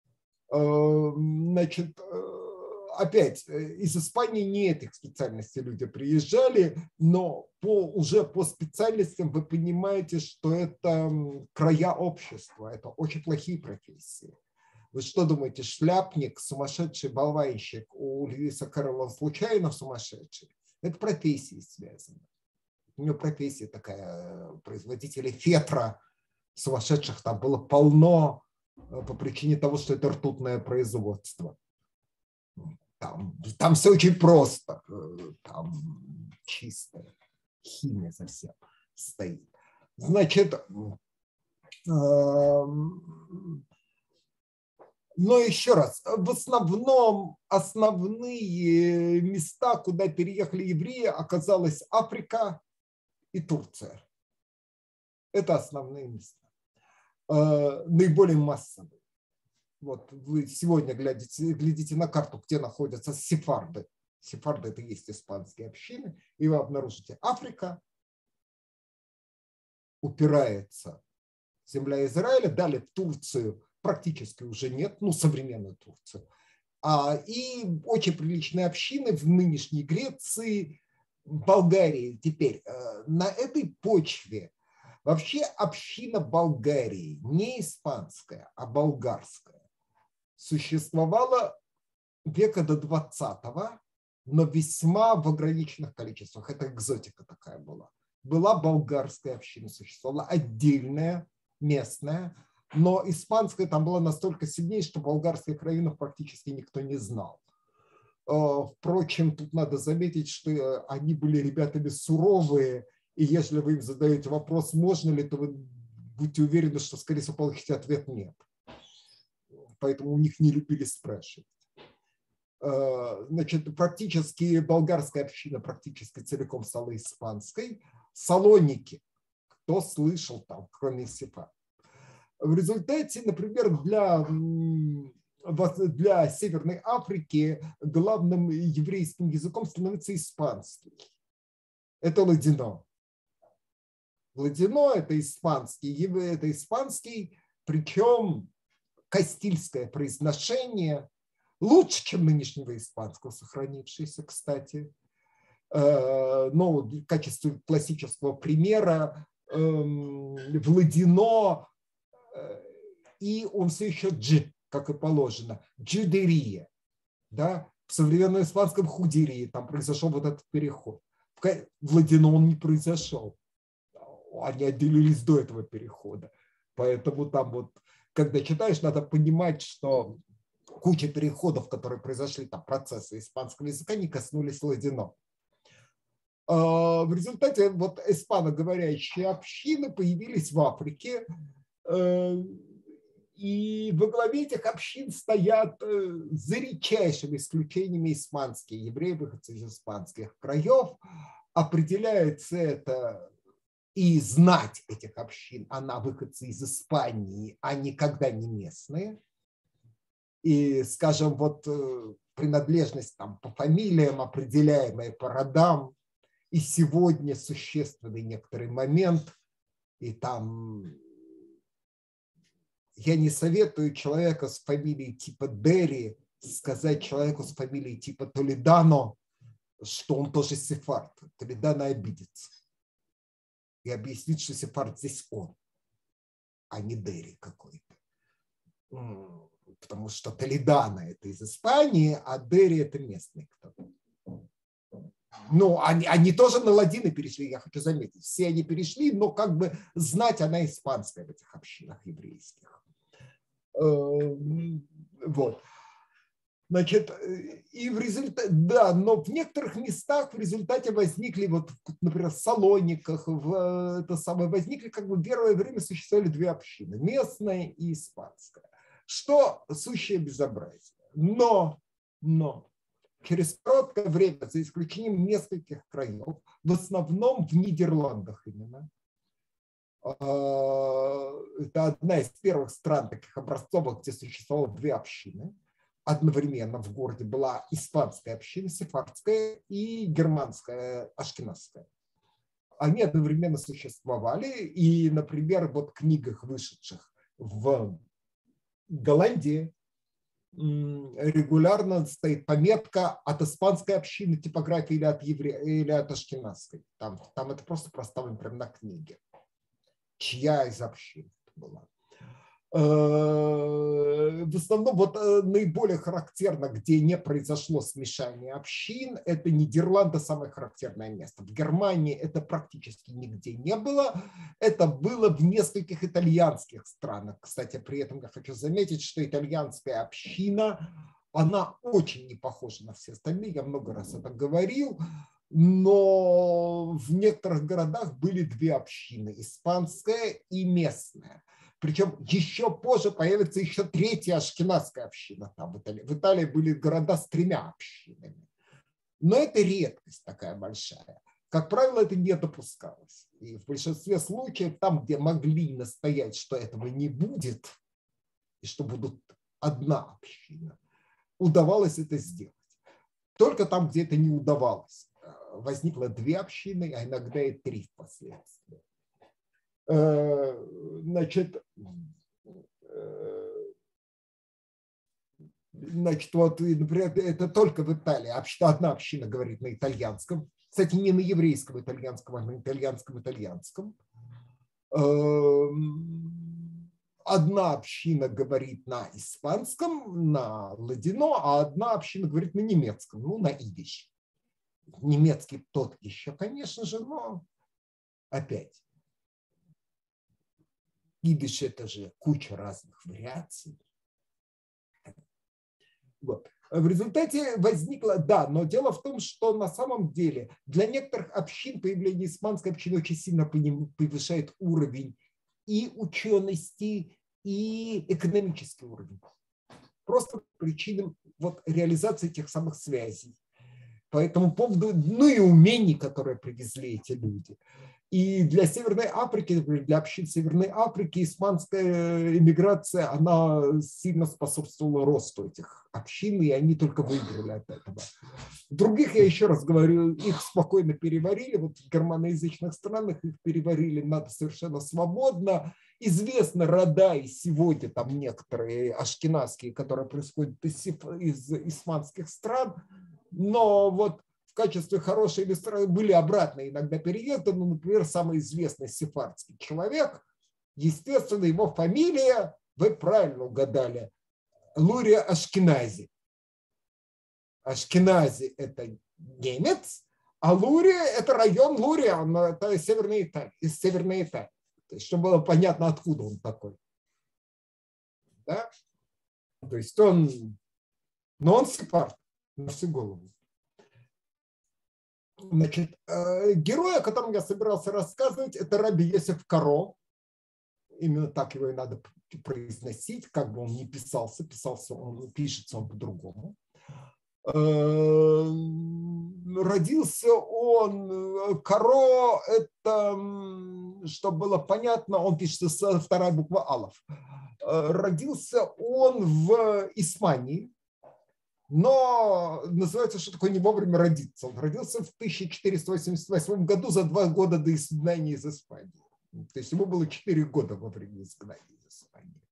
Значит, опять, из Испании не этих специальностей люди приезжали, но уже по специальностям вы понимаете, что это края общества, это очень плохие профессии. Вы что думаете, шляпник, сумасшедший болванщик у Льюиса Кэрролла случайно сумасшедший? Это профессии связано. У него профессия такая, производители фетра сумасшедших там было полно по причине того, что это ртутное производство. Там все очень просто, там чистая химия совсем стоит. Значит, но еще раз, в основном основные места, куда переехали евреи, оказалась Африка и Турция. Это основные места, наиболее массовые. Вот вы сегодня глядите на карту, где находятся сефарды. Сефарды – это и есть испанские общины, и вы обнаружите Африка, упирается земля Израиля, далее в Турцию практически уже нет, ну, современную Турцию. И очень приличные общины в нынешней Греции, Болгарии. Теперь на этой почве вообще община Болгарии, не испанская, а болгарская, существовала века до 20-го, но весьма в ограниченных количествах. Это экзотика такая была. Была болгарская община, существовала отдельная, местная, но испанская там была настолько сильнее, что болгарских районов практически никто не знал. Впрочем, тут надо заметить, что они были ребятами суровые, и если вы им задаете вопрос, можно ли, то вы будьте уверены, что, скорее всего, получите ответ нет. Поэтому у них не любили спрашивать. Значит, практически болгарская община практически целиком стала испанской. Салоники, кто слышал там, кроме сефардов. В результате, например, для Северной Африки главным еврейским языком становится испанский. Это ладино. Ладино – это испанский, причем кастильское произношение лучше, чем нынешнего испанского, сохранившееся, кстати. Но в качестве классического примера в ладино, и он все еще «дж», как и положено, джудерия. Да? В современном испанском худерии там произошел вот этот переход. В ладино он не произошел. Они отделились до этого перехода. Поэтому там вот, когда читаешь, надо понимать, что куча переходов, которые произошли, там процессы испанского языка, не коснулись ладино. В результате вот испаноговорящие общины появились в Африке, и во главе этих общин стоят, за редчайшими исключениями, испанские евреи, выходцы из испанских краев. Определяется это и знать этих общин, она выходцы из Испании, а никогда не местные. И, скажем, вот принадлежность там по фамилиям, определяемая по родам, и сегодня существенный некоторый момент, и там я не советую человека с фамилией типа Дерри сказать человеку с фамилией типа Толедано, что он тоже сефард. Толедано обидится и объяснит, что сефард здесь он, а не Дерри какой-то. Потому что Толедано – это из Испании, а Дерри – это местный кто-то. Ну, они тоже на ладины перешли, я хочу заметить. Все они перешли, но как бы знать она испанская в этих общинах еврейских. Вот. Значит, и в результате, да, но в некоторых местах в результате возникли, вот, например, в Салониках, возникли, как бы в первое время существовали две общины, местная и испанская, что сущее безобразие. Но через короткое время, за исключением нескольких краев, в основном в Нидерландах именно, это одна из первых стран таких образцовых, где существовало две общины. Одновременно в городе была испанская община, сефардская, и германская, ашкеназская. Они одновременно существовали, и, например, вот в книгах, вышедших в Голландии, регулярно стоит пометка от испанской общины типографии или от ашкеназской. Там это просто проставлено прямо на книге. Чья из общин это была. В основном вот наиболее характерно, где не произошло смешание общин, это Нидерланды, самое характерное место. В Германии это практически нигде не было. Это было в нескольких итальянских странах. Кстати, при этом я хочу заметить, что итальянская община, она очень не похожа на все остальные. Я много раз это говорил. Но в некоторых городах были две общины, испанская и местная. Причем еще позже появится еще третья ашкеназская община там в Италии. В Италии были города с тремя общинами. Но это редкость такая большая. Как правило, это не допускалось. И в большинстве случаев, там, где могли настоять, что этого не будет, и что будут одна община, удавалось это сделать. Только там, где это не удавалось, возникло две общины, а иногда и три впоследствии. Значит, вот, например, это только в Италии. Одна община говорит на итальянском. Кстати, не на еврейском итальянском, а на итальянском. Одна община говорит на испанском, на ладино, а одна община говорит на немецком, ну, на идиш. Немецкий тот еще, конечно же, но опять. Идиш – это же куча разных вариаций. Вот. В результате возникло, да, но дело в том, что на самом деле для некоторых общин появление испанской общины очень сильно повышает уровень и учености, и экономический уровень. Просто по причинам вот, реализации тех самых связей. По этому поводу, ну и умений, которые привезли эти люди. И для Северной Африки, для общин Северной Африки испанская эмиграция, она сильно способствовала росту этих общин, и они только выиграли от этого. В других, я еще раз говорю, их спокойно переварили, вот в германоязычных странах их переварили надо совершенно свободно. Известны рода и сегодня там некоторые ашкеназские, которые происходят из испанских стран, но вот в качестве хорошей иллюстрации были обратные иногда переезды. Ну, например, самый известный сефардский человек, естественно, его фамилия, вы правильно угадали, Лурия Ашкенази. Ашкенази – это немец, а Лурия – это район Лурия, это из Северной Италии. То есть, чтобы было понятно, откуда он такой. Да? То есть он сефард на всю голову. Значит, герой, о котором я собирался рассказывать, это Раби Йосеф Каро. Именно так его и надо произносить, как бы он ни писался, пишется он по-другому. Родился он, Каро, это, чтобы было понятно, он пишется вторая буква Алов. Родился он в Испании, но называется, что такое не вовремя родиться. Он родился в 1488 году, за 2 года до изгнания из Испании. То есть ему было 4 года во время изгнания из Испании.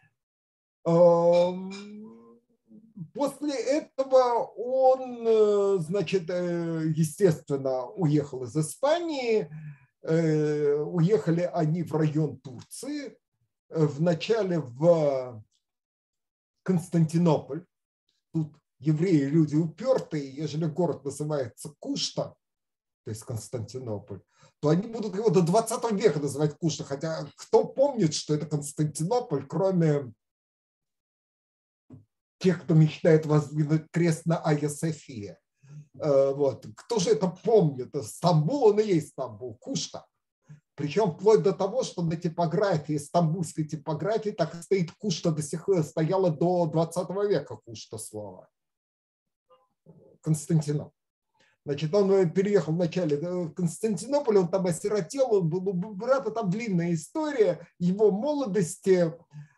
После этого он, значит, естественно, уехал из Испании. Уехали они в район Турции. Вначале в Константинополь. Тут евреи люди упертые, ежели город называется Кушта, то есть Константинополь, то они будут его до 20 века называть Кушта. Хотя кто помнит, что это Константинополь, кроме тех, кто мечтает воздвинуть крест на Айя София. Вот. Кто же это помнит? Стамбул, он и есть Стамбул, Кушта. Причем вплоть до того, что на типографии, стамбульской типографии, так и стоит Кушта, до сих пор стояла до 20 века Кушта слово. Константинополь. Значит, он переехал вначале в Константинополь, он там осиротел, он был у брата, там длинная история его молодости.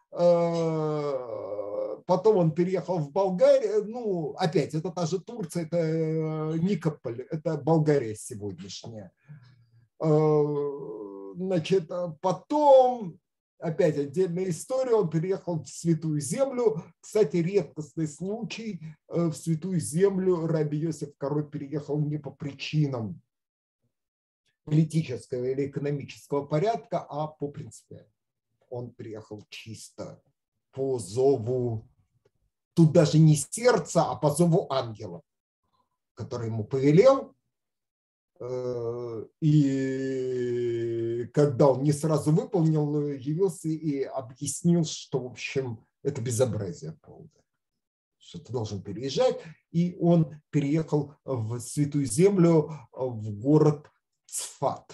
Потом он переехал в Болгарию, ну, опять, это та же Турция, это Никополь, это Болгария сегодняшняя. Значит, потом, опять отдельная история, он переехал в Святую Землю. Кстати, редкостный случай, в Святую Землю раби Йосеф Король переехал не по причинам политического или экономического порядка, а по принципу. Он приехал чисто по зову, тут даже не сердца, а по зову ангела, который ему повелел. И когда он не сразу выполнил, явился и объяснил, что, в общем, это безобразие полное, что ты должен переезжать. И он переехал в Святую Землю, в город Цфат.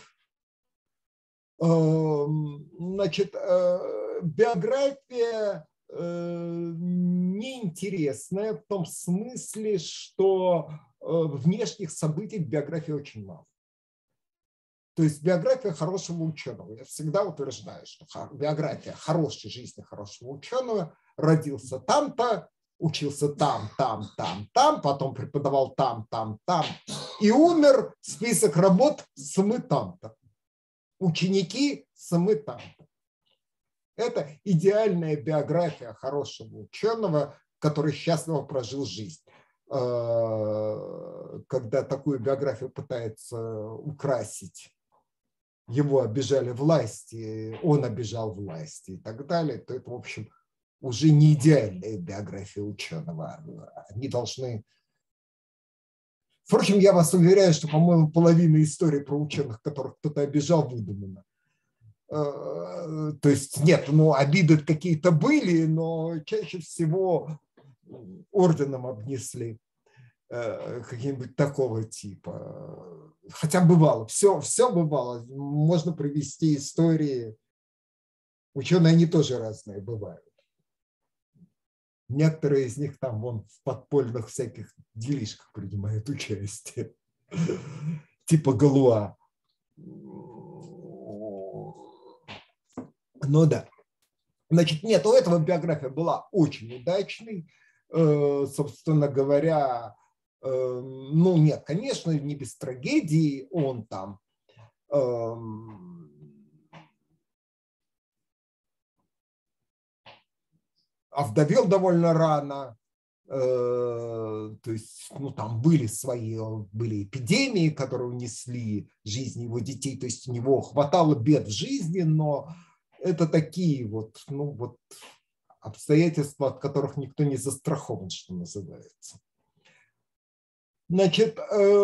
Значит, биография неинтересная в том смысле, что внешних событий в биографии очень мало. То есть биография хорошего ученого. Я всегда утверждаю, что биография хорошей жизни хорошего ученого: родился там-то, учился там, потом преподавал там и умер, список работ самы там-то. Ученики самы там-то. Это идеальная биография хорошего ученого, который счастливо прожил жизнь. Когда такую биографию пытаются украсить, его обижали власти, он обижал власти и так далее, то это, в общем, уже не идеальная биография ученого. Они должны... Впрочем, я вас уверяю, что, по-моему, половина историй про ученых, которых кто-то обижал, выдумана. То есть нет, ну, обиды какие-то были, но чаще всего орденом обнесли, каким-нибудь такого типа. Хотя бывало, все бывало. Можно привести истории. Ученые, они тоже разные бывают. Некоторые из них там вон в подпольных всяких делишках принимают участие. Типа Галуа. Ну да. Значит, нет, у этого биография была очень удачной. Собственно говоря, ну нет, конечно, не без трагедии. Он там овдовел довольно рано. То есть, ну, там были эпидемии, которые унесли жизни его детей. То есть у него хватало бед в жизни, но это такие вот, ну, вот обстоятельства, от которых никто не застрахован, что называется. Значит,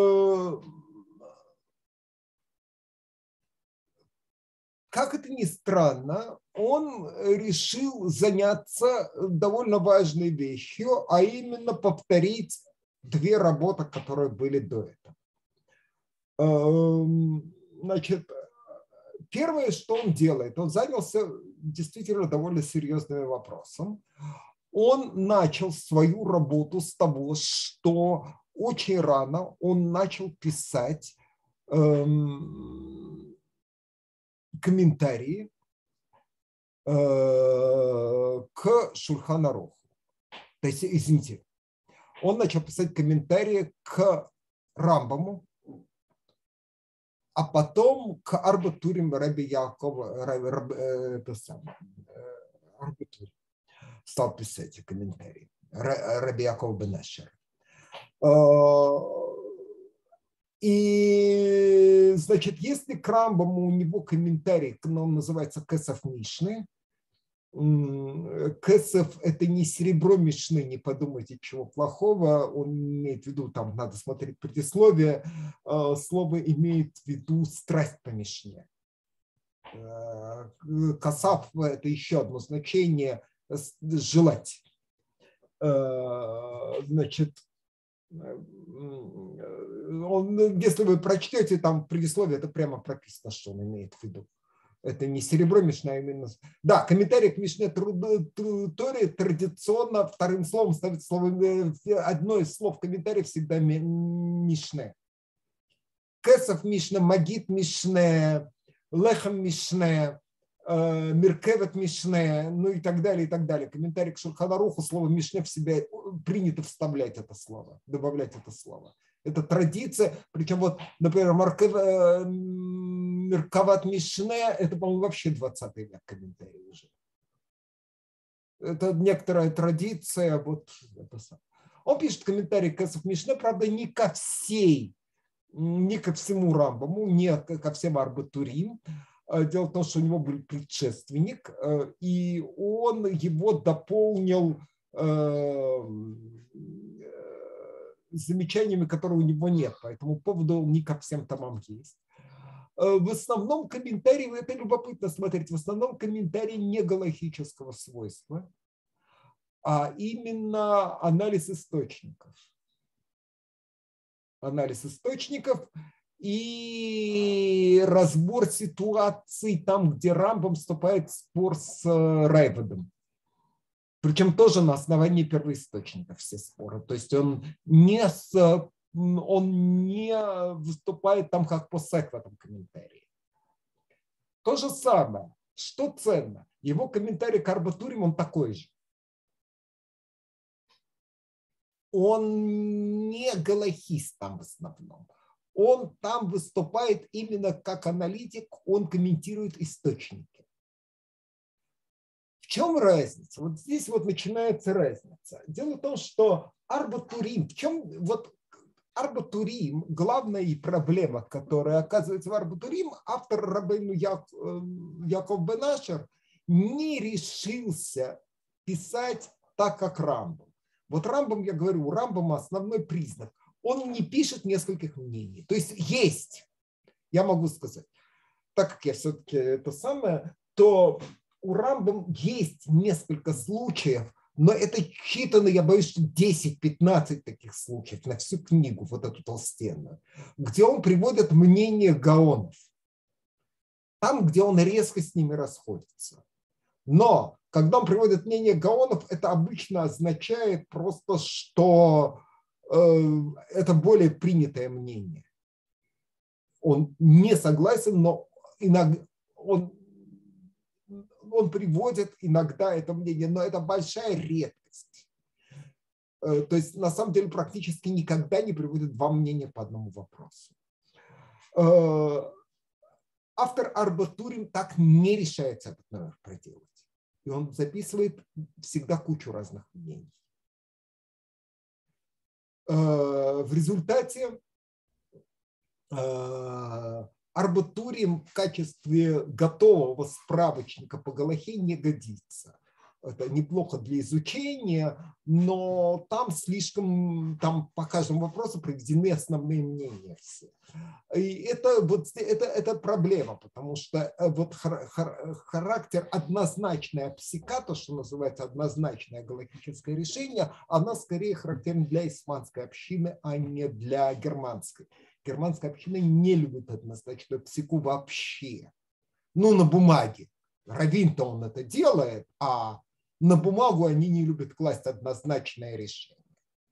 как это ни странно, он решил заняться довольно важной вещью, а именно повторить две работы, которые были до этого. Значит, первое, что он делает, он занялся действительно довольно серьезным вопросом. Он начал свою работу с того, что очень рано он начал писать комментарии к Шульхан Аруху. То есть, извините, он начал писать комментарии к Рамбаму, а потом к Арбатурим Раби Якова, стал писать эти комментарии, Раби Якова бен Ашера. И, значит, если к Рамбаму у него комментарий, он называется Кесов Мишны. Кесов – это не серебро Мишны, не подумайте, чего плохого. Он имеет в виду, там надо смотреть предисловие, слово имеет в виду страсть по Мишне. Касав – это еще одно значение – желать. Значит, если вы прочтете там предисловие, это прямо прописано, что он имеет в виду. Это не серебро Мишна, а именно... Да, комментарий к Мишне Торе традиционно вторым словом ставит слово... Одно из слов комментария всегда Мишне. Кесов Мишне, Магит Мишне, Лехам Мишне, Миркевет Мишне, ну и так далее, и так далее. Комментарий к Шулхан Аруху, слово Мишне в себя принято вставлять это слово, добавлять это слово. Это традиция, причем вот, например, Меркават Мишне, это, по-моему, вообще 20 век комментарий уже. Это некоторая традиция. Вот это сам. Он пишет комментарий к Кесов Мишне, правда, не ко всему Рамбаму, не ко всем Арбатурим. Дело в том, что у него был предшественник, и он его дополнил замечаниями, которые у него нет. По этому поводу он не ко всем томам есть. В основном комментарий, это любопытно смотреть, в основном комментарий не галахического свойства, а именно анализ источников. Анализ источников и разбор ситуаций там, где Рамбам вступает в спор с Райвадом. Причем тоже на основании первоисточников все споры. То есть он не выступает там как посек в этом комментарии. То же самое, что ценно, его комментарий к Арбатурим, он такой же. Он не галахист там в основном. Он там выступает именно как аналитик, он комментирует источники. В чем разница? Вот здесь вот начинается разница. Дело в том, что Арбатурим, в чем вот Арбатурим, главная проблема, которая оказывается в Арбатурим, автор Рабейну Яков бен Ашер не решился писать так, как Рамбам. Вот Рамбам, я говорю, у Рамбама основной признак. Он не пишет нескольких мнений. То есть, я могу сказать, так как я все-таки это самое, то у Рамбама есть несколько случаев, но это считано, я боюсь, что 10-15 таких случаев на всю книгу, вот эту толстенную, где он приводит мнение гаонов. Там, где он резко с ними расходится. Но когда он приводит мнение гаонов, это обычно означает просто, что это более принятое мнение. Он не согласен, но иногда он приводит иногда это мнение, но это большая редкость. То есть на самом деле практически никогда не приводит два мнения по одному вопросу. Автор Арбатурим так не решается этот номер проделать. И он записывает всегда кучу разных мнений. В результате Арбатурим в качестве готового справочника по галахе не годится. Это неплохо для изучения, но там там по каждому вопросу приведены основные мнения все. И это проблема, потому что вот характер однозначная псика, то, что называется однозначное галахическое решение, она скорее характерна для испанской общины, а не для германской. Германская община не любит однозначную псику вообще. Ну, на бумаге. Раввин-то он это делает, а на бумагу они не любят класть однозначное решение.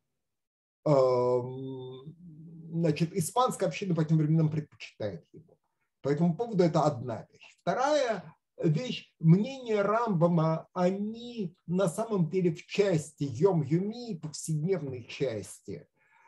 Значит, испанская община по этим временам предпочитает его. По этому поводу это одна вещь. Вторая вещь, мнения Рамбама, они на самом деле в части Йом-Юми, повседневной части,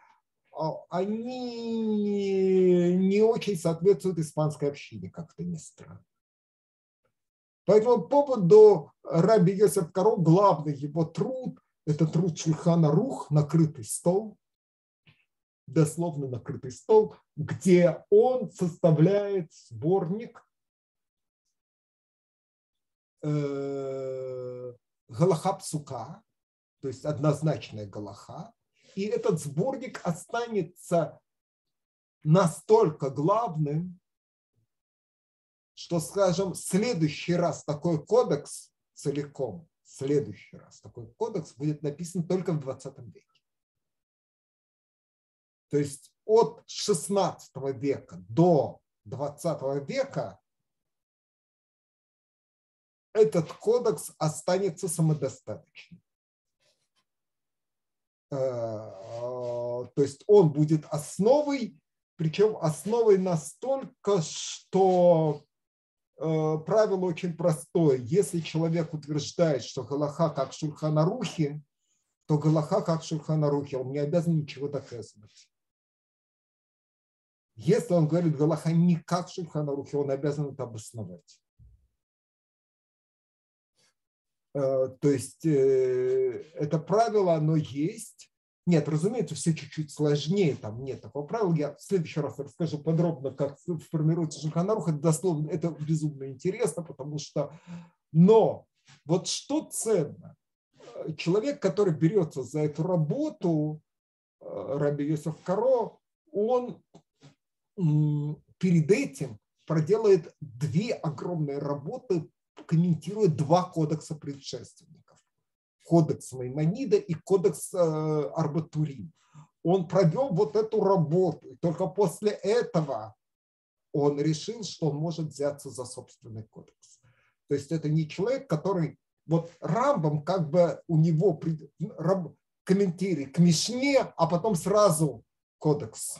они не очень соответствуют испанской общине, как-то не странно. По этому поводу Раби Йосеф Каро, главный его труд, это труд Шульхан Арух, накрытый стол, дословно накрытый стол, где он составляет сборник Галаха Псука, то есть однозначная Галаха, и этот сборник останется настолько главным, что, скажем, в следующий раз такой кодекс целиком следующий раз такой кодекс будет написан только в 20 веке. То есть от 16 века до 20 века этот кодекс останется самодостаточным. То есть он будет основой, причем основой настолько, что правило очень простое. Если человек утверждает, что галаха как в Шульхан-Арухе, то галаха как в Шульхан-Арухе, он не обязан ничего доказывать. Если он говорит галаха не как в Шульхан-Арухе, он обязан это обосновать. То есть это правило, оно есть. Нет, разумеется, все чуть-чуть сложнее, там нет такого правила. Я в следующий раз расскажу подробно, как формируется Шульхан Арух. Это дословно, это безумно интересно, потому что... Но вот что ценно? Человек, который берется за эту работу, Раби Йосеф Каро, он перед этим проделает две огромные работы, комментируя два кодекса предшественников. Кодекс Маймонида и кодекс Арбатурим. Он провел вот эту работу, и только после этого он решил, что он может взяться за собственный кодекс. То есть это не человек, который... Вот Рамбам, как бы у него комментарий к Мишне, а потом сразу кодекс.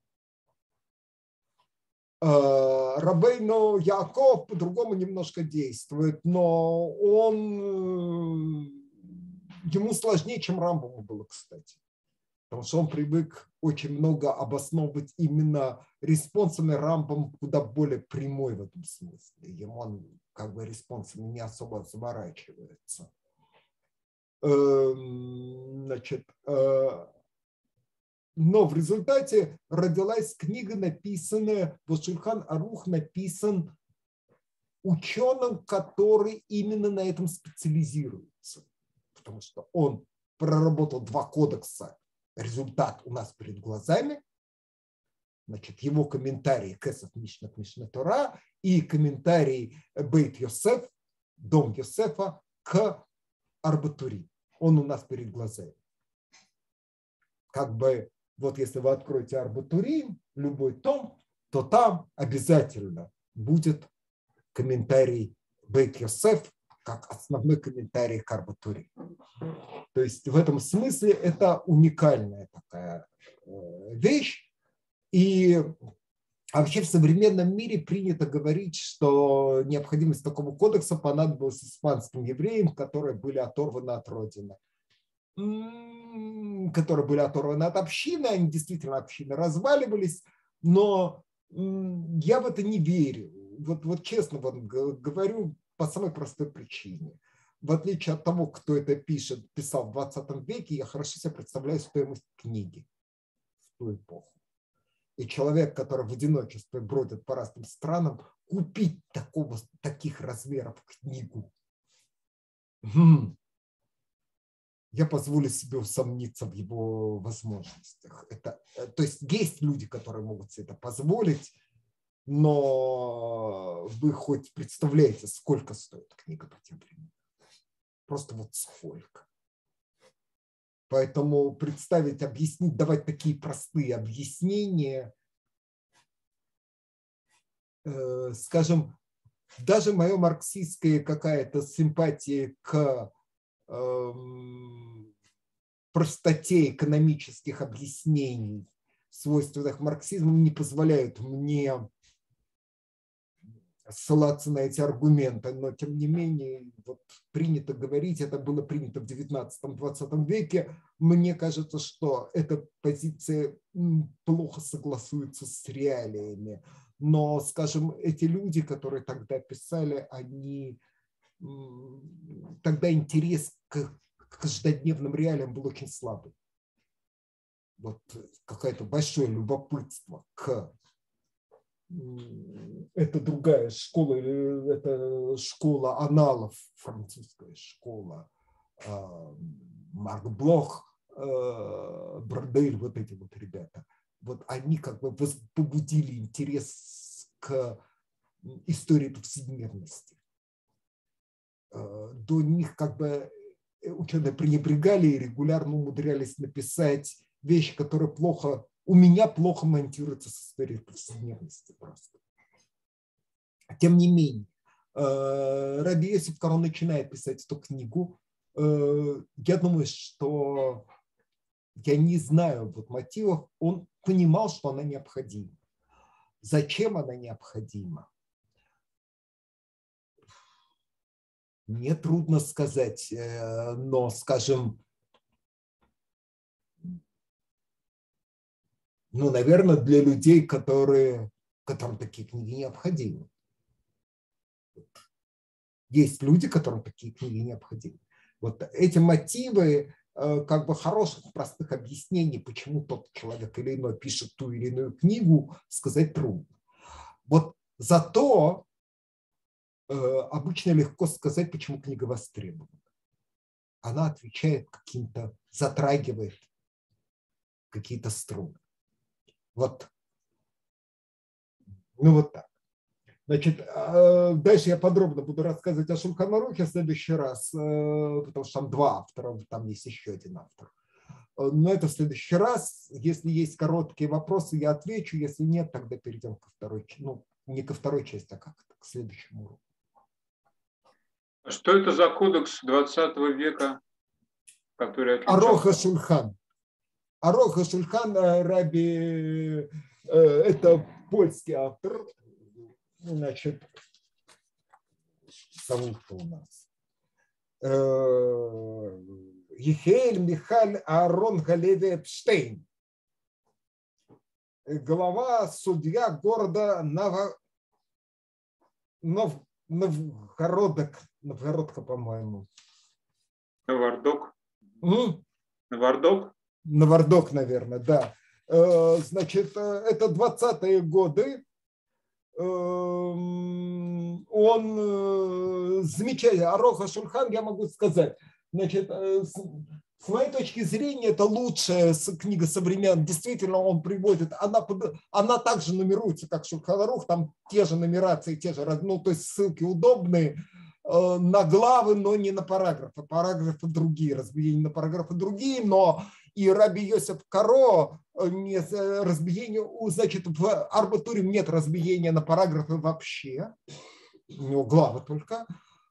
Рабейну Яаков по-другому немножко действует, но ему сложнее, чем Рамбаму было, кстати. Потому что он привык очень много обосновывать именно респонсами. Рамбам куда более прямой в этом смысле. Ему он как бы респонсами не особо заворачивается. Значит, но в результате родилась книга, написанная, вот Шульхан Арух написан ученым, который именно на этом специализируется. Потому что он проработал два кодекса, результат у нас перед глазами. Значит, его комментарии Кесов Мишна Мишна Тора и комментарий Бейт Йосеф, дом Йосефа к Арбатури. Он у нас перед глазами. Как бы вот если вы откроете Арбатурим, любой том, то там обязательно будет комментарий Бейт Йосеф как основной комментарий к Арбатурим. То есть в этом смысле это уникальная такая вещь. И вообще в современном мире принято говорить, что необходимость такого кодекса понадобилась испанским евреям, которые были оторваны от родины. Которые были оторваны от общины, они действительно общины разваливались, но я в это не верю. Вот честно вам говорю по самой простой причине. В отличие от того, кто это писал в 20 веке, я хорошо себе представляю стоимость книги в ту эпоху. И человек, который в одиночестве бродит по разным странам, купить таких размеров книгу, я позволю себе усомниться в его возможностях. То есть люди, которые могут себе это позволить, но вы хоть представляете, сколько стоит книга по тем временам? Просто вот сколько. Поэтому представить, объяснить, давать такие простые объяснения, скажем, даже моя марксистская какая-то симпатия к простоте экономических объяснений, свойственных марксизму, не позволяют мне ссылаться на эти аргументы, но тем не менее вот принято говорить, это было принято в 19-20 веке, мне кажется, что эта позиция плохо согласуется с реалиями, но, скажем, эти люди, которые тогда писали, они тогда интерес к каждодневным реалиям был очень слабый. Вот какое-то большое любопытство к... Это другая школа, это школа аналов, французская школа, Марк Блох, Бродель, вот эти вот ребята. Вот они как бы побудили интерес к истории повседневности. до них как бы ученые пренебрегали и регулярно умудрялись написать вещи, которые у меня плохо монтируются с историей повседневности просто. Тем не менее, Раби Йосеф Каро начинает писать эту книгу. Я думаю, что я не знаю вот мотивов. Он понимал, что она необходима. Зачем она необходима? Мне трудно сказать, но, скажем, наверное, для людей, которым такие книги необходимы. Есть люди, которым такие книги необходимы. Вот эти мотивы как бы хороших, простых объяснений, почему тот человек или иной пишет ту или иную книгу, сказать трудно. Вот зато обычно легко сказать, почему книга востребована. Она отвечает затрагивает какие-то струны. Вот. Вот так. Значит, дальше я подробно буду рассказывать о Шулхан Арухе в следующий раз, потому что там два автора, там есть еще один автор. Но это в следующий раз. Если есть короткие вопросы, я отвечу. Если нет, тогда перейдем ко второй, не ко второй части, а как-то к следующему уроку. Что это за кодекс 20 века, который отличался? Арух ха-Шульхан. Арух ха-Шульхан, Раби, это польский автор. Значит, зовут-то у нас Ехель Михаль Аарон Галеви Эпштейн, глава, судья города Новгородка, по-моему. Новардок? Новардок? Новардок, наверное, да. Значит, это 20-е годы. Он замечательный. Арух ха-Шульхан, я могу сказать, значит, с моей точки зрения, это лучшая книга современная. Действительно, он приводит, она также нумеруется, как Шулхан Арух, там те же нумерации, то есть ссылки удобные на главы, но не на параграфы. Параграфы другие, разбиения на параграфы другие, но и Раби Йосеф Каро, разбиение, значит, в Арбатурим нет разбиения на параграфы вообще, у него главы только.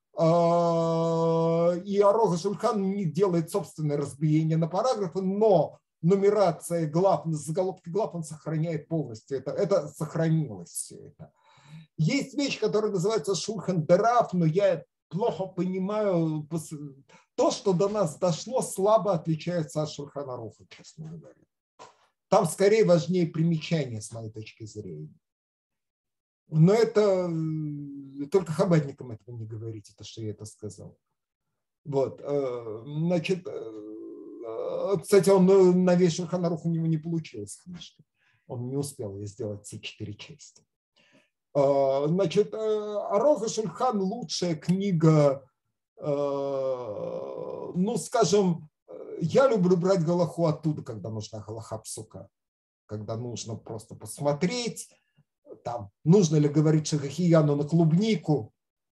И Арух ха-Шульхан не делает собственное разбиение на параграфы, но нумерация глав, заголовки глав он сохраняет полностью. Это сохранилось все это. Есть вещь, которая называется Шульхан Дераф, но я плохо понимаю. То, что до нас дошло, слабо отличается от Шульхана Аруха, честно говоря. Там скорее важнее примечания, с моей точки зрения. Но это только хабадникам этого не говорите, то, что я это сказал. Вот. Значит, кстати, он на весь Шулхан Арух у него не получилось книжка. Он не успел ее сделать все 4 части. Значит, Арух ха-Шульхан лучшая книга, скажем, я люблю брать галаху оттуда, когда нужна галаха псука, когда нужно просто посмотреть, там, нужно ли говорить шахахияну на клубнику,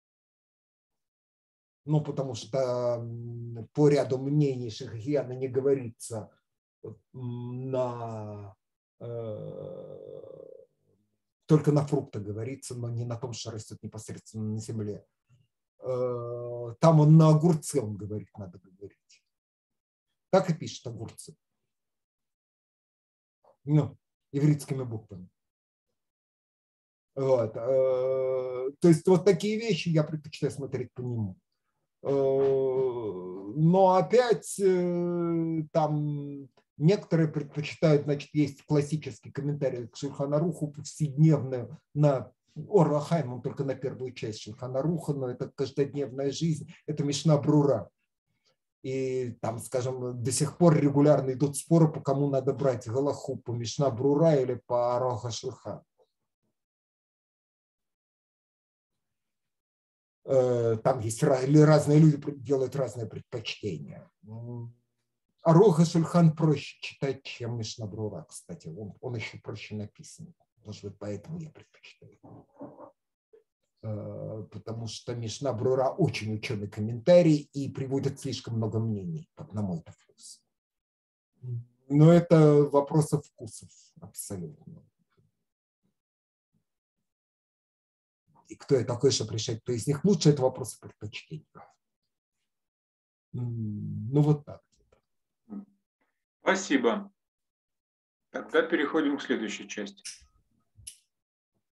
потому что по ряду мнений шахахияна не говорится только на фрукты говорится, но не на том, что растет непосредственно на земле. Там он на огурце, он говорит, надо говорить. Так и пишет огурцы. Ивритскими буквами. Вот. То есть вот такие вещи я предпочитаю смотреть по нему. Но опять там некоторые предпочитают, значит, есть классический комментарий к Шулхан Аруху повседневную на Ор ха-Хаим, он только на первую часть Шулхан Аруха, но это каждодневная жизнь, это Мишна Брура. И там, скажем, до сих пор регулярно идут споры, по кому надо брать галаху, по Мишна Брура или по Арух ха-Шульхан. Там есть разные люди, делают разные предпочтения. Арух ха-Шульхан проще читать, чем Мишна Брура, кстати. Он еще проще написан. Может быть, поэтому я предпочитаю. потому что Мишна Брура очень ученый комментарий и приводит слишком много мнений, на мой вкус. Но это вопросы вкусов абсолютно. И кто я такой, чтобы решать, кто из них лучше, это вопрос предпочтений. Ну вот так. Спасибо. Тогда переходим к следующей части.